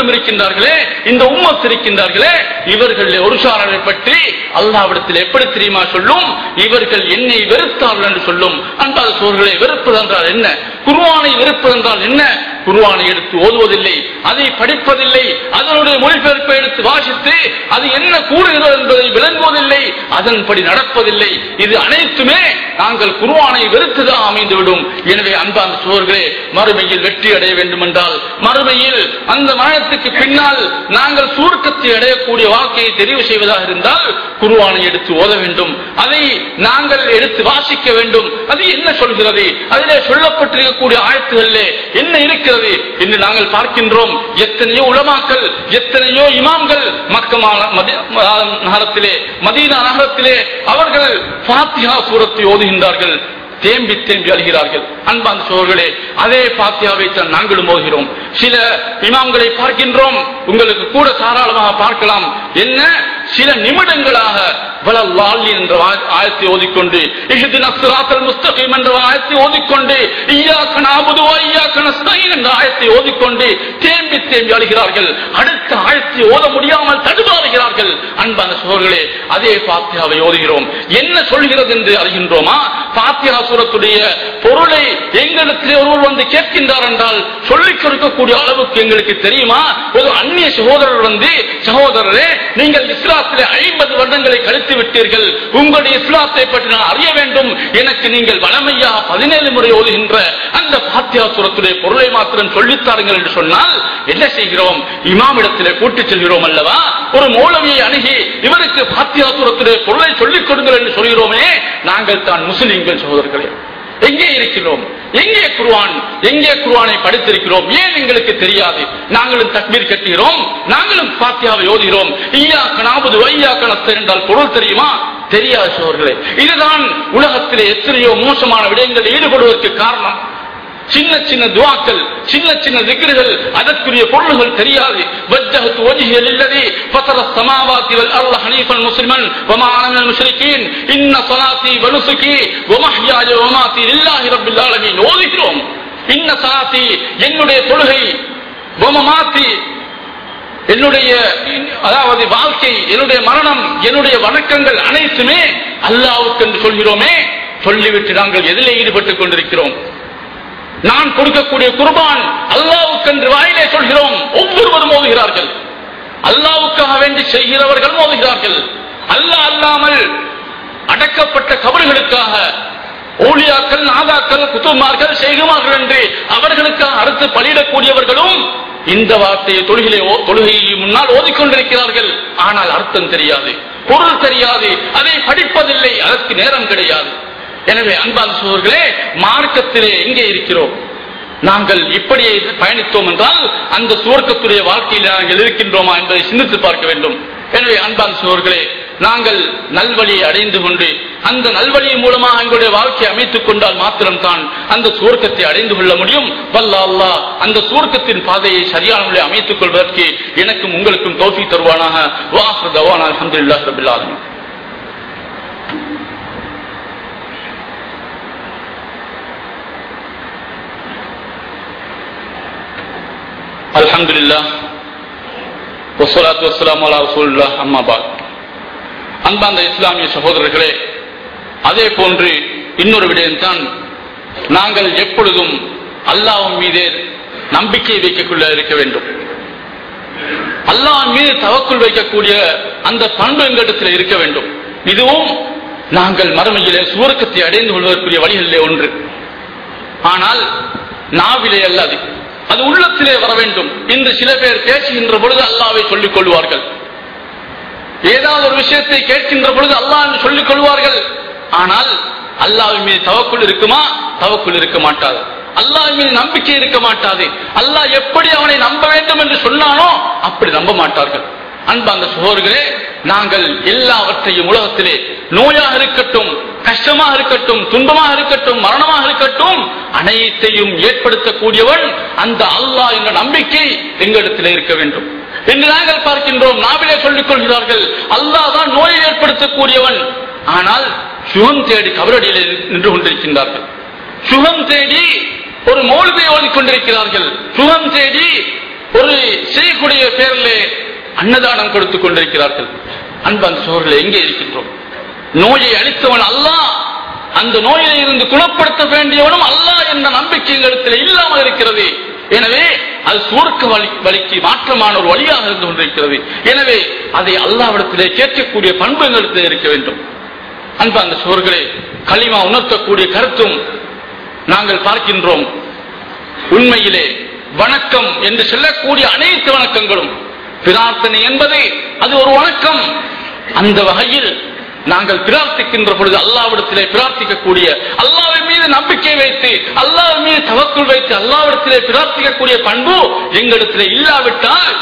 கூட்டம் இருக்கின்றார்களே, இந்த உம்மத் இருக்கின்றார்களே, இவர்கள் ஒரு சாரரை பற்றி அல்லாஹ்விடத்தில் எப்படி தெரியுமா சொல்லும்? இவர்கள் என்னை வெறுத்தார்கள் என்று சொல்லும். அன்பான சோர்களே, வெறுப்பது என்றால் என்ன? குர்ஆனை வெறுப்பது என்றால் என்ன? குர்ஆனை எடுத்து ஓதுவதில்லை, அதை படிப்பதில்லை, அதனுடைய மொழிபெயர்ப்பை எடுத்து வாசித்து அது என்ன கூறுகிறது என்பதை விளங்குவதில்லை, அதன்படி நடப்பதில்லை. இது அனைத்துமே நாங்கள் குர்ஆனை வெறுத்துதான் அமைந்துவிடும். எனவே அன்பான சோர்களே, மறுமையில் வெற்றி அடைய வேண்டும் என்றால், மறுமையில் அந்த மரணத்துக்கு பின்னால் நாங்கள் சுவர்க்கத்தை அடையக்கூடிய வாழ்க்கையை தெரிவு செய்வதாக இருந்தால் குர்ஆனை எடுத்து ஓத வேண்டும், அதை நாங்கள் எடுத்து வாசிக்க வேண்டும். அது என்ன சொல்கிறது, அதிலே சொல்லப்பட்டிருக்கக்கூடிய ஆயத்துகளிலே என்ன இருக்கிறது என்று நாங்கள் பார்க்கின்றோம். எத்தனையோ உலமாக்கள், எத்தனையோ இமாம்கள் மக்கமா நகரத்திலே, மதீனா நகரத்திலே அவர்கள் ஃபாத்திஹா சூரத்தை ஓதுகின்றார்கள், தேம்பி தேம்பி அழுகிறார்கள். அன்பான சோழர்களே, அதே ஃபாத்திஹாவை தான் நாங்களும் ஓதுகிறோம். சில இமாம்களை பார்க்கின்றோம், உங்களுக்கு கூட தாராளமாக பார்க்கலாம், என்ன சில நிமிடங்களாக வலல்லாஹி என்ற ஆயத்தை ஓதிக்கொண்டு, இஹ்தினஸ் ஸிராத்தல் முஸ்தகீம் என்ற ஆயத்தை ஓதிக்கொண்டு, இய்யாக நஅபுது வ இய்யாக நஸ்தஈன் என்ற ஆயத்தை ஓதிக்கொண்டு தேம்பி தேம்பி அழுகிறார்கள். அடுத்த ஆயத்தை ஓத முடியாமல் தடுமாறுகிறார்கள். அன்பான சோழர்களே, அதே ஃபாத்திஹாவை ஓதுகிறோம், என்ன சொல்கிறது என்று அறிகின்றோமா? ஃபாத்திஹா சூரத்துடைய பொருளை எங்களிடத்திலே ஒருவர் வந்து கேட்கின்றார் என்றால் சொல்லிக் கொடுக்கக்கூடிய அளவுக்கு எங்களுக்கு தெரியுமா? ஒரு அந்நிய சகோதரர் வந்து, சகோதரரே, நீங்கள் இஸ்லாத்திலே ஐம்பது வருடங்களை கழித்து விட்டீர்கள், உங்களுடைய இஸ்லாத்தை பற்றி நான் அறிய வேண்டும், எனக்கு நீங்கள் வளமையா பதினேழு முறை ஓதுகின்ற அந்த ஃபாத்திஹா சூரத்துடைய பொருளை மாத்திரம் சொல்லித்தாருங்கள் என்று சொன்னால் என்ன செய்கிறோம்? இமாமிடத்திலே கூட்டிச் செல்கிறோம் அல்லவா? ஒரு மௌலவியை அணுகி இவருக்கு ஃபாத்திஹா சூரத்துடைய பொருளை சொல்லிக் கொடுங்கள் என்று சொல்கிறோமே, நாங்கள் தான் முஸ்லிம்கள் சகோதரர்களே. எங்கே இருக்கிறோம்? எங்கே குர்ஆன்? எங்கே குர்ஆனை படித்திருக்கிறோம்? ஏன் எங்களுக்கு தெரியாது? நாங்களும் தக்பீர் கட்டுகிறோம், நாங்களும் ஃபாத்திஹாவை ஓதுகிறோம். இய்யாக நஅபுது வ இய்யாக நஸ்தஈன் என்றால் பொருள் தெரியுமா? தெரியாது சகோதரர்களே. இதுதான் உலகத்திலே எத்தனையோ மோசமான விடயங்களில் ஈடுபடுவதற்கு காரணம். சின்ன சின்ன துஆக்கள், சின்ன சின்ன திக்ர்கள், அதற்குரிய பொருள்கள் தெரியாது. வஜ்ஜஹது வஜ்ஹிய லில்லதி ஃபதரஸ் ஸமாவாதி வல் அர்த ஹனீஃபன் முஸ்லிமன் வ மா அன மினல் முஷ்ரிகீன் இன்ன ஸலாத்தி வ நுஸுகி வ மஹ்யாய வ மமாத்தி லில்லாஹி ரப்பில் ஆலமீன் ஓதுகிறோம். இன்ன ஸலாத்தி என்னுடைய தொழுகை, வ மமாத்தி என்னுடைய அதாவது வாழ்க்கை, என்னுடைய மரணம், என்னுடைய வணக்கங்கள் அனைத்துமே அல்லாஹ்வுக்கு என்று சொல்கிறோமே. சொல்லிவிட்டு நாங்கள் எதிலே ஈடுபட்டுக் கொண்டிருக்கிறோம்? நான் கொடுக்கக்கூடிய குர்பான் அல்லாஹ்வுக்கு என்று வாயிலே சொல்கிறோம், ஒவ்வொருவரும் ஓதுகிறார்கள். அல்லாஹ்வுக்காக வேண்டி செய்கிறவர்கள் ஓதுகிறார்கள். அல்லாஹ் அல்லாமல் அடக்கப்பட்ட கபர்களுக்காக ஊலியாக்கள், நாதாக்கள், குத்துமார்கள், செய்குமார்கள் என்று அவர்களுக்காக அறுத்து பலியிடக்கூடியவர்களும் இந்த வார்த்தையை தொழுகிலே தொழுகையை முன்னால் ஓதிக்கொண்டிருக்கிறார்கள். ஆனால் அர்த்தம் தெரியாது, பொருள் தெரியாது, அதை படிப்பதில்லை, அதற்கு நேரம் கிடையாது. எனவே அன்பான சகோதரர்களே, மார்க்கத்திலே எங்கே இருக்கிறோம்? நாங்கள் இப்படியே பயணித்தோம் என்றால் அந்த சுவர்க்கத்துடைய வாழ்க்கையில் நாங்கள் இருக்கின்றோமா என்பதை சிந்தித்து பார்க்க வேண்டும். எனவே அன்பான சகோதரர்களே, நாங்கள் நல்வழியை அடைந்து கொண்டு அந்த நல்வழியின் மூலமாக எங்களுடைய வாழ்க்கையை அமைத்துக் கொண்டால் மாத்திரம்தான் அந்த சுவர்க்கத்தை அடைந்து கொள்ள முடியும். வல்ல அல்லாஹ் அந்த சுவர்க்கத்தின் பாதையை சரியான முறையில் அமைத்துக் கொள்வதற்கு எனக்கும் உங்களுக்கும் தௌஃபீக் தருவானாக. வஆஹிரு தஅவானா அல்ஹம்துலில்லாஹி ரப்பில் ஆலமீன். அல்ஹம்துலில்லாஹ் வஸ்ஸலாத்து வஸ்ஸலாமு அலா ரசூலில்லாஹ் அம்மா பாத். அன்பார்ந்த இஸ்லாமிய சகோதரர்களே, அதே போன்று இன்னொரு விடயம்தான், நாங்கள் எப்பொழுதும் அல்லாஹ்வின் மீது நம்பிக்கை வைக்கக்குள்ள இருக்க வேண்டும். அல்லாஹ்வின் மீது தவக்குல் வைக்கக்கூடிய அந்த பண்பு எங்களிடத்தில் இருக்க வேண்டும். இதுவும் நாங்கள் மறுமையிலே சுவர்க்கத்தை அடைந்து கொள்வதற்குரிய வழிகளிலே ஒன்று. ஆனால் நாவிலே அல்லது அது உள்ளத்திலே வர வேண்டும். இன்று சில பேர் பேசுகின்ற பொழுது அல்லாஹ்வை சொல்லிக் கொள்வார்கள், ஏதாவது ஒரு விஷயத்தை கேட்கின்ற பொழுது அல்லாஹ் என்று சொல்லிக் கொள்வார்கள். ஆனால் அல்லாஹ்வின் மீது தவக்குல் இருக்குமா? தவக்குல் இருக்க மாட்டாது. அல்லாஹ்வின் மீது நம்பிக்கை இருக்க மாட்டாது. அல்லாஹ் எப்படி அவனை நம்ப வேண்டும் என்று சொன்னானோ அப்படி நம்ப மாட்டார்கள். அன்பார்ந்த சகோதரர்களே, நாங்கள் எல்லாவற்றையும் உலகத்திலே நோயாக இருக்கட்டும், கஷ்டமாக இருக்கட்டும், துன்பமாக இருக்கட்டும், மரணமாக இருக்கட்டும், அனைத்தையும் ஏற்படுத்தக்கூடியவன் அந்த அல்லாஹ் என்ற நம்பிக்கை எங்களிடத்தில் இருக்க வேண்டும் என்று நாங்கள் பார்க்கின்றோம். நாவிலே சொல்லிக் கொள்கிறார்கள், அல்லாஹ் தான் நோயை ஏற்படுத்தக்கூடியவன். ஆனால் சுகம் தேடி கபரடியில் நின்று கொண்டிருக்கின்றார்கள். சுகம் தேடி ஒரு மௌலிதை ஓதிக் கொண்டிருக்கிறார்கள். சுகம் தேடி ஒரு செய்யக்கூடிய பேரிலே அன்னதானம் கொடுத்துக் கொண்டிருக்கிறார்கள். அன்பான சகோதரர்களே, எங்கே இருக்கின்றோம்? நோயை அளித்தவன் அல்லாஹ், அந்த நோயை இருந்து குணப்படுத்த வேண்டியவனும் அல்லாஹ் என்ற நம்பிக்கை எங்களிடத்தில் இல்லாமல் இருக்கிறது. எனவே அது சுவர்க்க வழி வழிக்கு மாற்றமான ஒரு வழியாக இருந்து கொண்டிருக்கிறது. எனவே அதை அல்லாஹ்விடத்திலே கேட்கக்கூடிய பண்பு எங்களிடத்தில் இருக்க வேண்டும். அன்பான சகோதரர்களே, கலிமா உணர்த்தக்கூடிய கருத்தும் நாங்கள் பார்க்கின்றோம். உண்மையிலே வணக்கம் என்று சொல்லக்கூடிய அனைத்து வணக்கங்களும், பிரார்த்தனை என்பது அது ஒரு வணக்கம். அந்த வகையில் நாங்கள் பிரார்த்திக்கின்ற பொழுது அல்லாஹ்விடத்திலே பிரார்த்திக்கக்கூடிய, அல்லாஹ்வின் மீது நம்பிக்கை வைத்து அல்லாஹ்வின் மீது தவக்குல் வைத்து அல்லாஹ்விடத்திலே பிரார்த்திக்கக்கூடிய பண்பு எங்களிடத்திலே இல்லாவிட்டால்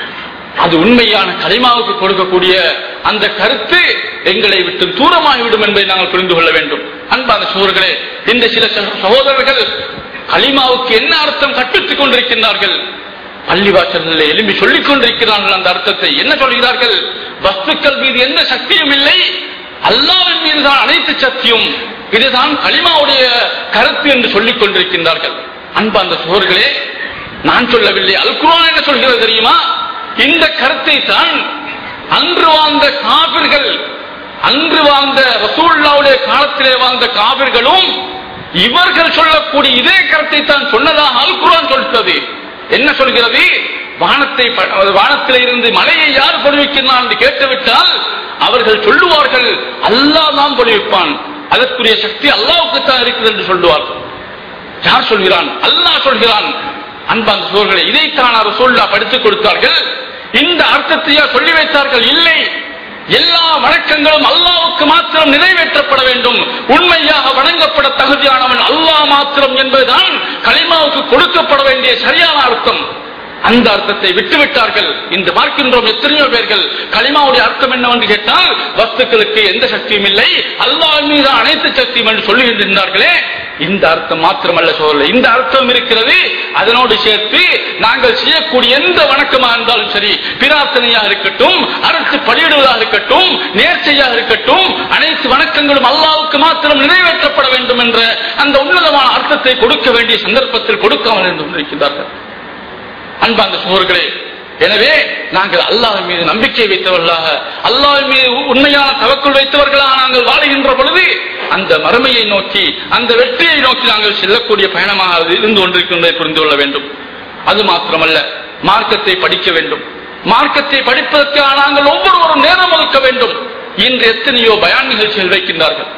அது உண்மையான கலிமாவுக்கு கொடுக்கக்கூடிய அந்த கருத்து எங்களை விட்டு தூரமாகிவிடும் என்பதை நாங்கள் புரிந்து கொள்ள வேண்டும். அன்பான சகோதரர்களே, இந்த சில சகோதரர்கள் கலிமாவுக்கு என்ன அர்த்தம் கற்பித்துக் கொண்டிருக்கின்றார்கள். பள்ளிவாசல்களில் எழும்பி சொல்லிக் கொண்டிருக்கிறார்கள். அந்த அர்த்தத்தை என்ன சொல்கிறார்கள்? வஸ்துக்கள் மீது எந்த சக்தியும் இல்லை, அல்லாஹ்வின் மீதுதான் அனைத்து சக்தியும், இதுதான் கலிமாவுடைய கருத்து என்று சொல்லிக் கொண்டிருக்கின்றார்கள். அன்பான சகோதரர்களே, நான் சொல்லவில்லை, அல் குர்ஆன் என்ன சொல்கிறது தெரியுமா? இந்த கருத்தை தான் அன்று வாழ்ந்த காபிர்கள், அன்று வாழ்ந்த ரசூலுல்லாஹ்வுடைய காலத்திலே வாழ்ந்த காபிர்களும் இவர்கள் சொல்லக்கூடிய இதே கருத்தை தான் சொன்னதாக அல் குர்ஆன் சொல்கிறது. என்ன சொல்கிறது? வானத்தை வானத்திலே இருந்து மழையை யார் பொழிவிக்கிறான் என்று கேட்டுவிட்டால் அவர்கள் சொல்லுவார்கள், அல்லாஹ் தான் பொழிவிப்பான், அதற்குரிய சக்தி அல்லாஹ்வுக்கு தான் இருக்கிறது என்று சொல்லுவார்கள். யார் சொல்கிறான்? அல்லாஹ் சொல்கிறான். அன்பான சகோதரர்களே, இதைத்தான் ரசூலுல்லாஹ் படித்துக் கொடுத்தார்கள். இந்த அர்த்தத்தையா சொல்லி வைத்தார்கள்? இல்லை. எல்லா வணக்கங்களும் அல்லாஹ்வுக்கு மாத்திரம் நிறைவேற்றப்பட வேண்டும், உண்மையாக வணங்கப்பட தகுதியானவன் அல்லாஹ் மாத்திரம் என்பதுதான் கலிமாவுக்கு கொடுக்கப்பட வேண்டிய சரியான அர்த்தம். அந்த அர்த்தத்தை விட்டுவிட்டார்கள். இந்த பார்க்கின்றோம் எத்தனையோ பேர்கள் கலிமாவுடைய அர்த்தம் என்னவென்று கேட்டால், வஸ்துக்களுக்கு எந்த சக்தியும் இல்லை, அல்லாஹ் மீது அனைத்து சக்தியும் என்று சொல்லுகின்றார்களே. இந்த அர்த்தம் மாத்திரமல்ல சோழ, இந்த அர்த்தம் இருக்கிறது. அதனோடு சேர்த்து நாங்கள் செய்யக்கூடிய எந்த வணக்கமாக இருந்தாலும் சரி, பிரார்த்தனையாக இருக்கட்டும், அறுத்து பலியிடுவதாக இருக்கட்டும், நேர்ச்சையாக இருக்கட்டும், அனைத்து வணக்கங்களும் அல்லாஹ்வுக்கு மாத்திரம் நிறைவேற்றப்பட வேண்டும் என்ற அந்த உன்னதமான அர்த்தத்தை கொடுக்க வேண்டிய சந்தர்ப்பத்தில் கொடுக்காமல் இருந்து கொண்டிருக்கிறார்கள். அன்பார்ந்த சகோதரர்களே, எனவே நாங்கள் அல்லாஹ் மீது நம்பிக்கை வைத்தவர்களாக, அல்லாஹ் மீது உண்மையான தவக்குள் வைத்தவர்களாக நாங்கள் வாழுகின்ற பொழுது அந்த மறுமையை நோக்கி, அந்த வெற்றியை நோக்கி நாங்கள் செல்லக்கூடிய பயணமாக இருந்து கொண்டிருக்கின்றதை புரிந்து கொள்ள வேண்டும். அது மாத்திரமல்ல, மார்க்கத்தை படிக்க வேண்டும். மார்க்கத்தை படிப்பதற்காக நாங்கள் ஒவ்வொருவரும் நேரம் ஒதுக்க வேண்டும். இன்று எத்தனையோ பயான் நிகழ்ச்சிகள் வைக்கின்றார்கள்.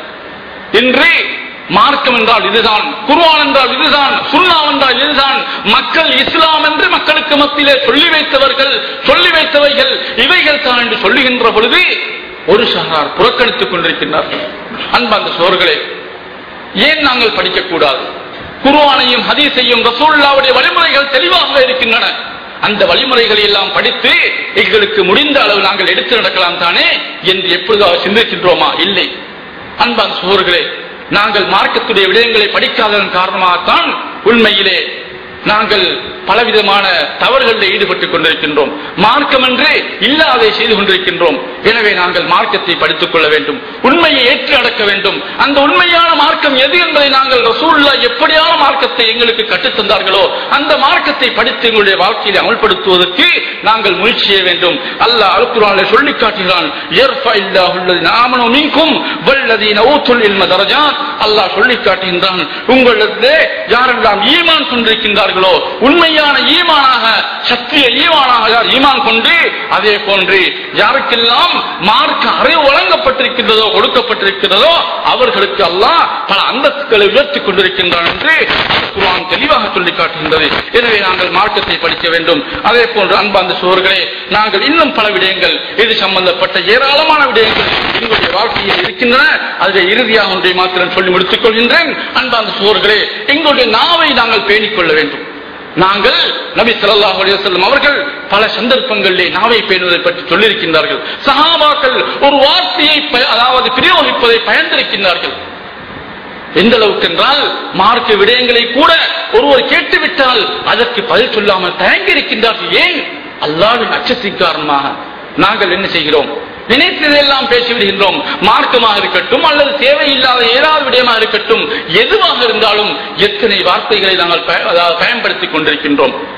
இன்று மார்க்கம் என்றால் இதுதான், குர்ஆன் என்றால் இதுதான், சுன்னah என்றால் இதுதான், மக்கள் இஸ்லாம் என்று மக்களுக்கு மத்தியிலே சொல்லி வைத்தவர்கள் சொல்லி வைத்தவைகள் இவைகள் தான் என்று சொல்லுகின்ற பொழுது ஒரு சாரார் புறக்கணித்துக் கொண்டிருக்கின்றார்கள். அன்பார்ந்த சகோதரர்களே, ஏன் நாங்கள் படிக்கக்கூடாது? குர்ஆனையும் ஹதீஸையும் ரசூலுல்லாஹ்வுடைய வழிமுறைகள் தெளிவாக இருக்கின்றன. அந்த வழிமுறைகளை எல்லாம் படித்து எங்களுக்கு முடிந்த அளவு நாங்கள் எடுத்து நடக்கலாம் தானே என்று எப்பொழுதாவது சிந்திக்கின்றோமா? இல்லை. அன்பார்ந்த சகோதரர்களே, நாங்கள் மார்க்கத்துடைய விடயங்களை படிக்காததன் காரணமாகத்தான் உண்மையிலே நாங்கள் பலவிதமான தவறுகளில் ஈடுபட்டுக் கொண்டிருக்கின்றோம். மார்க்கம் என்று இல்லாதை செய்து கொண்டிருக்கின்றோம். எனவே நாங்கள் மார்க்கத்தை படித்துக் கொள்ள வேண்டும், உண்மையை ஏற்று நடக்க வேண்டும். அந்த உண்மையான மார்க்கம் எது என்பதை நாங்கள் ரசூலுல்லாஹ் எப்படியான மார்க்கத்தை எங்களுக்கு கற்றுத்தந்தார்களோ அந்த மார்க்கத்தை படித்து எங்களுடைய வாழ்க்கையை அமல்படுத்துவதற்கு நாங்கள் முயற்சி செய்ய வேண்டும். அல்லாஹ் அல் குர்ஆனில் சொல்லி காட்டுகிறான், அல்லாஹ் சொல்லி காட்டுகின்றான், உங்களிடத்திலே யாரெல்லாம் ஈமான் கொண்டிருக்கின்றார்களோ, உண்மையான ஈமானாக, சத்திய ஈமானாக யார் ஈமான் கொண்டு, அதே போன்று யாருக்கெல்லாம் மார்க்க அறிவு வழங்கப்பட்டிருக்கின்றதோ, கொடுக்கப்பட்டிருக்கிறதோ, அவர்களுக்கு அல்லாஹ் பல அந்தஸ்துகளை உயர்த்திக் கொண்டிருக்கின்றான் என்று குர்ஆன் தெளிவாக சொல்லி காட்டுகின்றது. எனவே நாங்கள் மார்க்கத்தை படிக்க வேண்டும். அதே போன்று அன்பார்ந்த சகோதரர்களே, நாங்கள் இன்னும் பல விடயங்கள், இது சம்பந்தப்பட்ட ஏராளமான விடயங்கள் எங்களுடைய வாழ்க்கையில் இருக்கின்றன. அதில் இறுதியாக ஒன்றை மாத்திரம் சொல்லி முடித்துக் கொள்கின்றேன். அன்பார்ந்த சகோதரர்களே, எங்களுடைய நாவை நாங்கள் பேணிக் கொள்ள வேண்டும். நாங்கள் நபி ஸல்லல்லாஹு அலைஹி வஸல்லம் அவர்கள் பல சந்தர்ப்பங்களிலே நாவை பேணுவதை பற்றி சொல்லியிருக்கின்றார்கள். சஹாபாக்கள் ஒரு வார்த்தையை அதாவது பிரயோகிப்பதை பயந்திருக்கின்றார்கள். எந்த அளவுக்கு என்றால், மார்க்க விடயங்களை கூட ஒருவர் கேட்டுவிட்டால் அதற்கு பதில் சொல்லாமல் தயங்கி இருக்கின்றார்கள். ஏன்? அல்லாஹ்வின் அச்சத்தின் காரணமாக. நாங்கள் என்ன செய்கிறோம்? நினைத்ததெல்லாம் பேசிவிடுகின்றோம். மார்க்கமாக இருக்கட்டும் அல்லது தேவையில்லாத ஏதாவது விடயமாக இருக்கட்டும், எதுவாக இருந்தாலும் எத்தனை வார்த்தைகளை நாங்கள் பயன்படுத்திக் கொண்டிருக்கின்றோம்.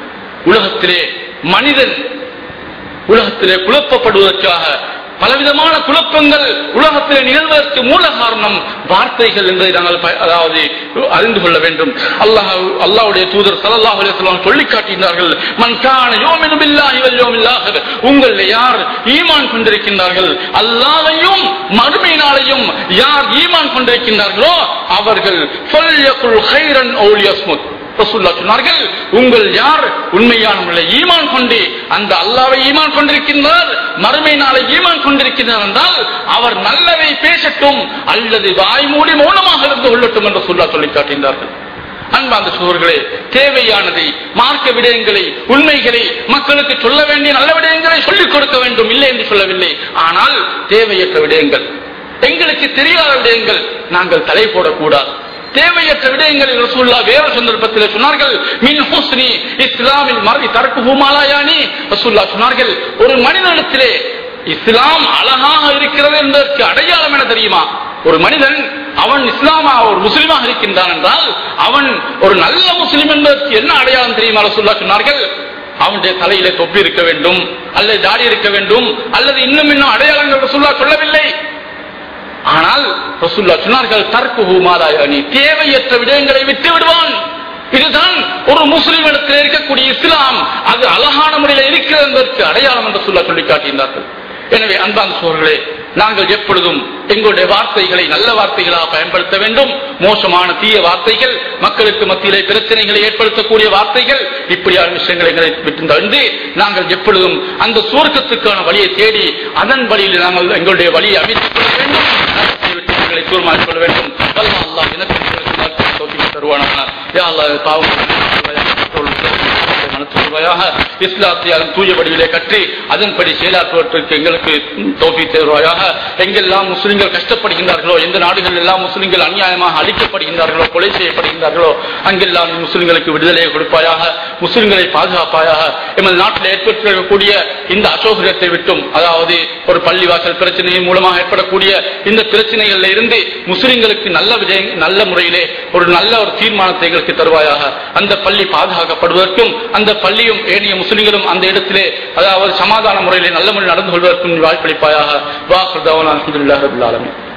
உலகத்திலே மனிதன் உலகத்திலே குழப்பப்படுவதற்காக பலவிதமான குழப்பங்கள் உலகத்திலே நிகழ்வதற்கு மூல காரணம் வார்த்தைகள் என்பதை நாங்கள் அதாவது அறிந்து கொள்ள வேண்டும். அல்லாஹ் அல்லாஹ்வுடைய தூதர் ஸல்லல்லாஹு அலைஹி வஸல்லம் சொல்லி காட்டினார்கள், மன் கான யுமினு பில்லாஹி வல் யௌமில் ஆகிர், உங்களில் யார் ஈமான் கொண்டிருக்கின்றார்கள், அல்லாஹ்வையும் மறுமை நாளையும் யார் ஈமான் கொண்டிருக்கின்றார்களோ அவர்கள் ஃபல்யகுல் கைரன் அவ் லியஸ்முத். ரசூலுல்லாஹ் சொன்னார்கள், உங்கள் யார் உண்மையானவர்களை ஈமான் கொண்டு அந்த அல்லாஹ்வை ஈமான் கொண்டிருக்கின்றார், மறுமை நாளை ஈமான் கொண்டிருக்கிறார் என்றால் அவர் நல்லதை பேசட்டும் அல்லது வாய் மூடி மௌனமாக இருந்து கொள்ளட்டும் என்று ரசூலுல்லாஹ் சொல்லி காட்டினார்கள். அன்பார்ந்த சகோதரர்களே, தேவையானதை மார்க்க விடயங்களை உண்மைகளை மக்களுக்கு சொல்ல வேண்டிய நல்ல விடயங்களை சொல்லிக் கொடுக்க வேண்டும், இல்லை என்று சொல்லவில்லை. ஆனால் தேவையற்ற விடயங்கள், எங்களுக்கு தெரியாத விடயங்கள் நாங்கள் தலை போடக்கூடாது. தேவையற்ற விடயங்களில் ரசூலுல்லாஹ் வேறு சந்தர்ப்பத்தில் சொன்னார்கள், மின் ஹுஸ்னி இஸ்லாமில் மர்இ தர்க்குஹு மா லா யானி. ரசூலுல்லாஹ் சொன்னார்கள், ஒரு மனிதனிடத்திலே இஸ்லாம் அழகாக இருக்கிறது என்பதற்கு அடையாளம் என தெரியுமா? ஒரு மனிதன் அவன் இஸ்லாமா ஒரு முஸ்லிமாக இருக்கின்றான் என்றால் அவன் ஒரு நல்ல முஸ்லிம் என்பதற்கு என்ன அடையாளம் தெரியுமா? ரசூலுல்லாஹ் சொன்னார்கள், அவனுடைய தலையிலே தொப்பி இருக்க வேண்டும், அல்லது தாடி இருக்க வேண்டும், அல்லது இன்னும் இன்னும் அடையாளங்கள் ரசூலுல்லாஹ் சொல்லவில்லை. ஆனால் ரசூலுல்லாஹ் சொன்னார்கள், தர்க்குஹு மா லா யானி, தேவையற்ற விடயங்களை விட்டு விடுவான். இதுதான் ஒரு முஸ்லிம் இடத்தில் இருக்கக்கூடிய இஸ்லாம், அது அழகான முறையில் இருக்கிறது என்பதற்கு அடையாளம் என்று ரசூலுல்லாஹ் சொல்லி காட்டினார்கள். எனவே அன்பார்ந்த சகோதரர்களே, நாங்கள் எப்பொழுதும் எங்களுடைய வார்த்தைகளை நல்ல வார்த்தைகளாக பயன்படுத்த வேண்டும். மோசமான தீய வார்த்தைகள், மக்களுக்கு மத்தியிலே பிரச்சனைகளை ஏற்படுத்தக்கூடிய வார்த்தைகள், இப்படியான விஷயங்களை விட்டு தந்து நாங்கள் எப்பொழுதும் அந்த சுவர்க்கத்துக்கான வழியை தேடி அதன் வழியில் நாங்கள் எங்களுடைய வழியை அமைத்துக் கொள்ள வேண்டும், தூர்மானிக் கொள்ள வேண்டும். அல்லாஹ் எனக்கு தருவானாக. யா அல்லாஹ் பாவம் இஸ்லாத்தை அதன் தூய வடிவிலே கற்றி அதன்படி செயலாற்றுவதற்கு எங்களுக்கு தௌஃபீக் தருவாயாக. எங்கெல்லாம் முஸ்லிம்கள் கஷ்டப்படுகின்றார்களோ, எந்த நாடுகள் எல்லாம் முஸ்லிம்கள் அநியாயமாக அழிக்கப்படுகின்றார்களோ, கொலை செய்யப்படுகின்றார்களோ, அங்கெல்லாம் முஸ்லிம்களுக்கு விடுதலையை கொடுப்பாயாக, முஸ்லிம்களை பாதுகாப்பாயாக. எமது நாட்டில் ஏற்பட்டிருக்கக்கூடிய இந்த அசோகரியத்தை விட்டும், அதாவது ஒரு பள்ளிவாசல் பிரச்சனையின் மூலமாக ஏற்படக்கூடிய இந்த பிரச்சனைகளில் இருந்து முஸ்லிம்களுக்கு நல்ல விஜய நல்ல முறையிலே ஒரு நல்ல ஒரு தீர்மானத்தை எங்களுக்கு தருவாயாக. அந்த பள்ளி பாதுகாக்கப்படுவதற்கும் அந்த பள்ளியும் ஏனைய முஸ்லிம்களும் அந்த இடத்திலே அதாவது சமாதான முறையிலே நல்ல முறையில் நடந்து கொள்வதற்கும் வாய்ப்பளிப்பாயாக. வாஹ் தஅவானா அல்ஹம்துலில்லாஹி ரப்பில் ஆலமீன்.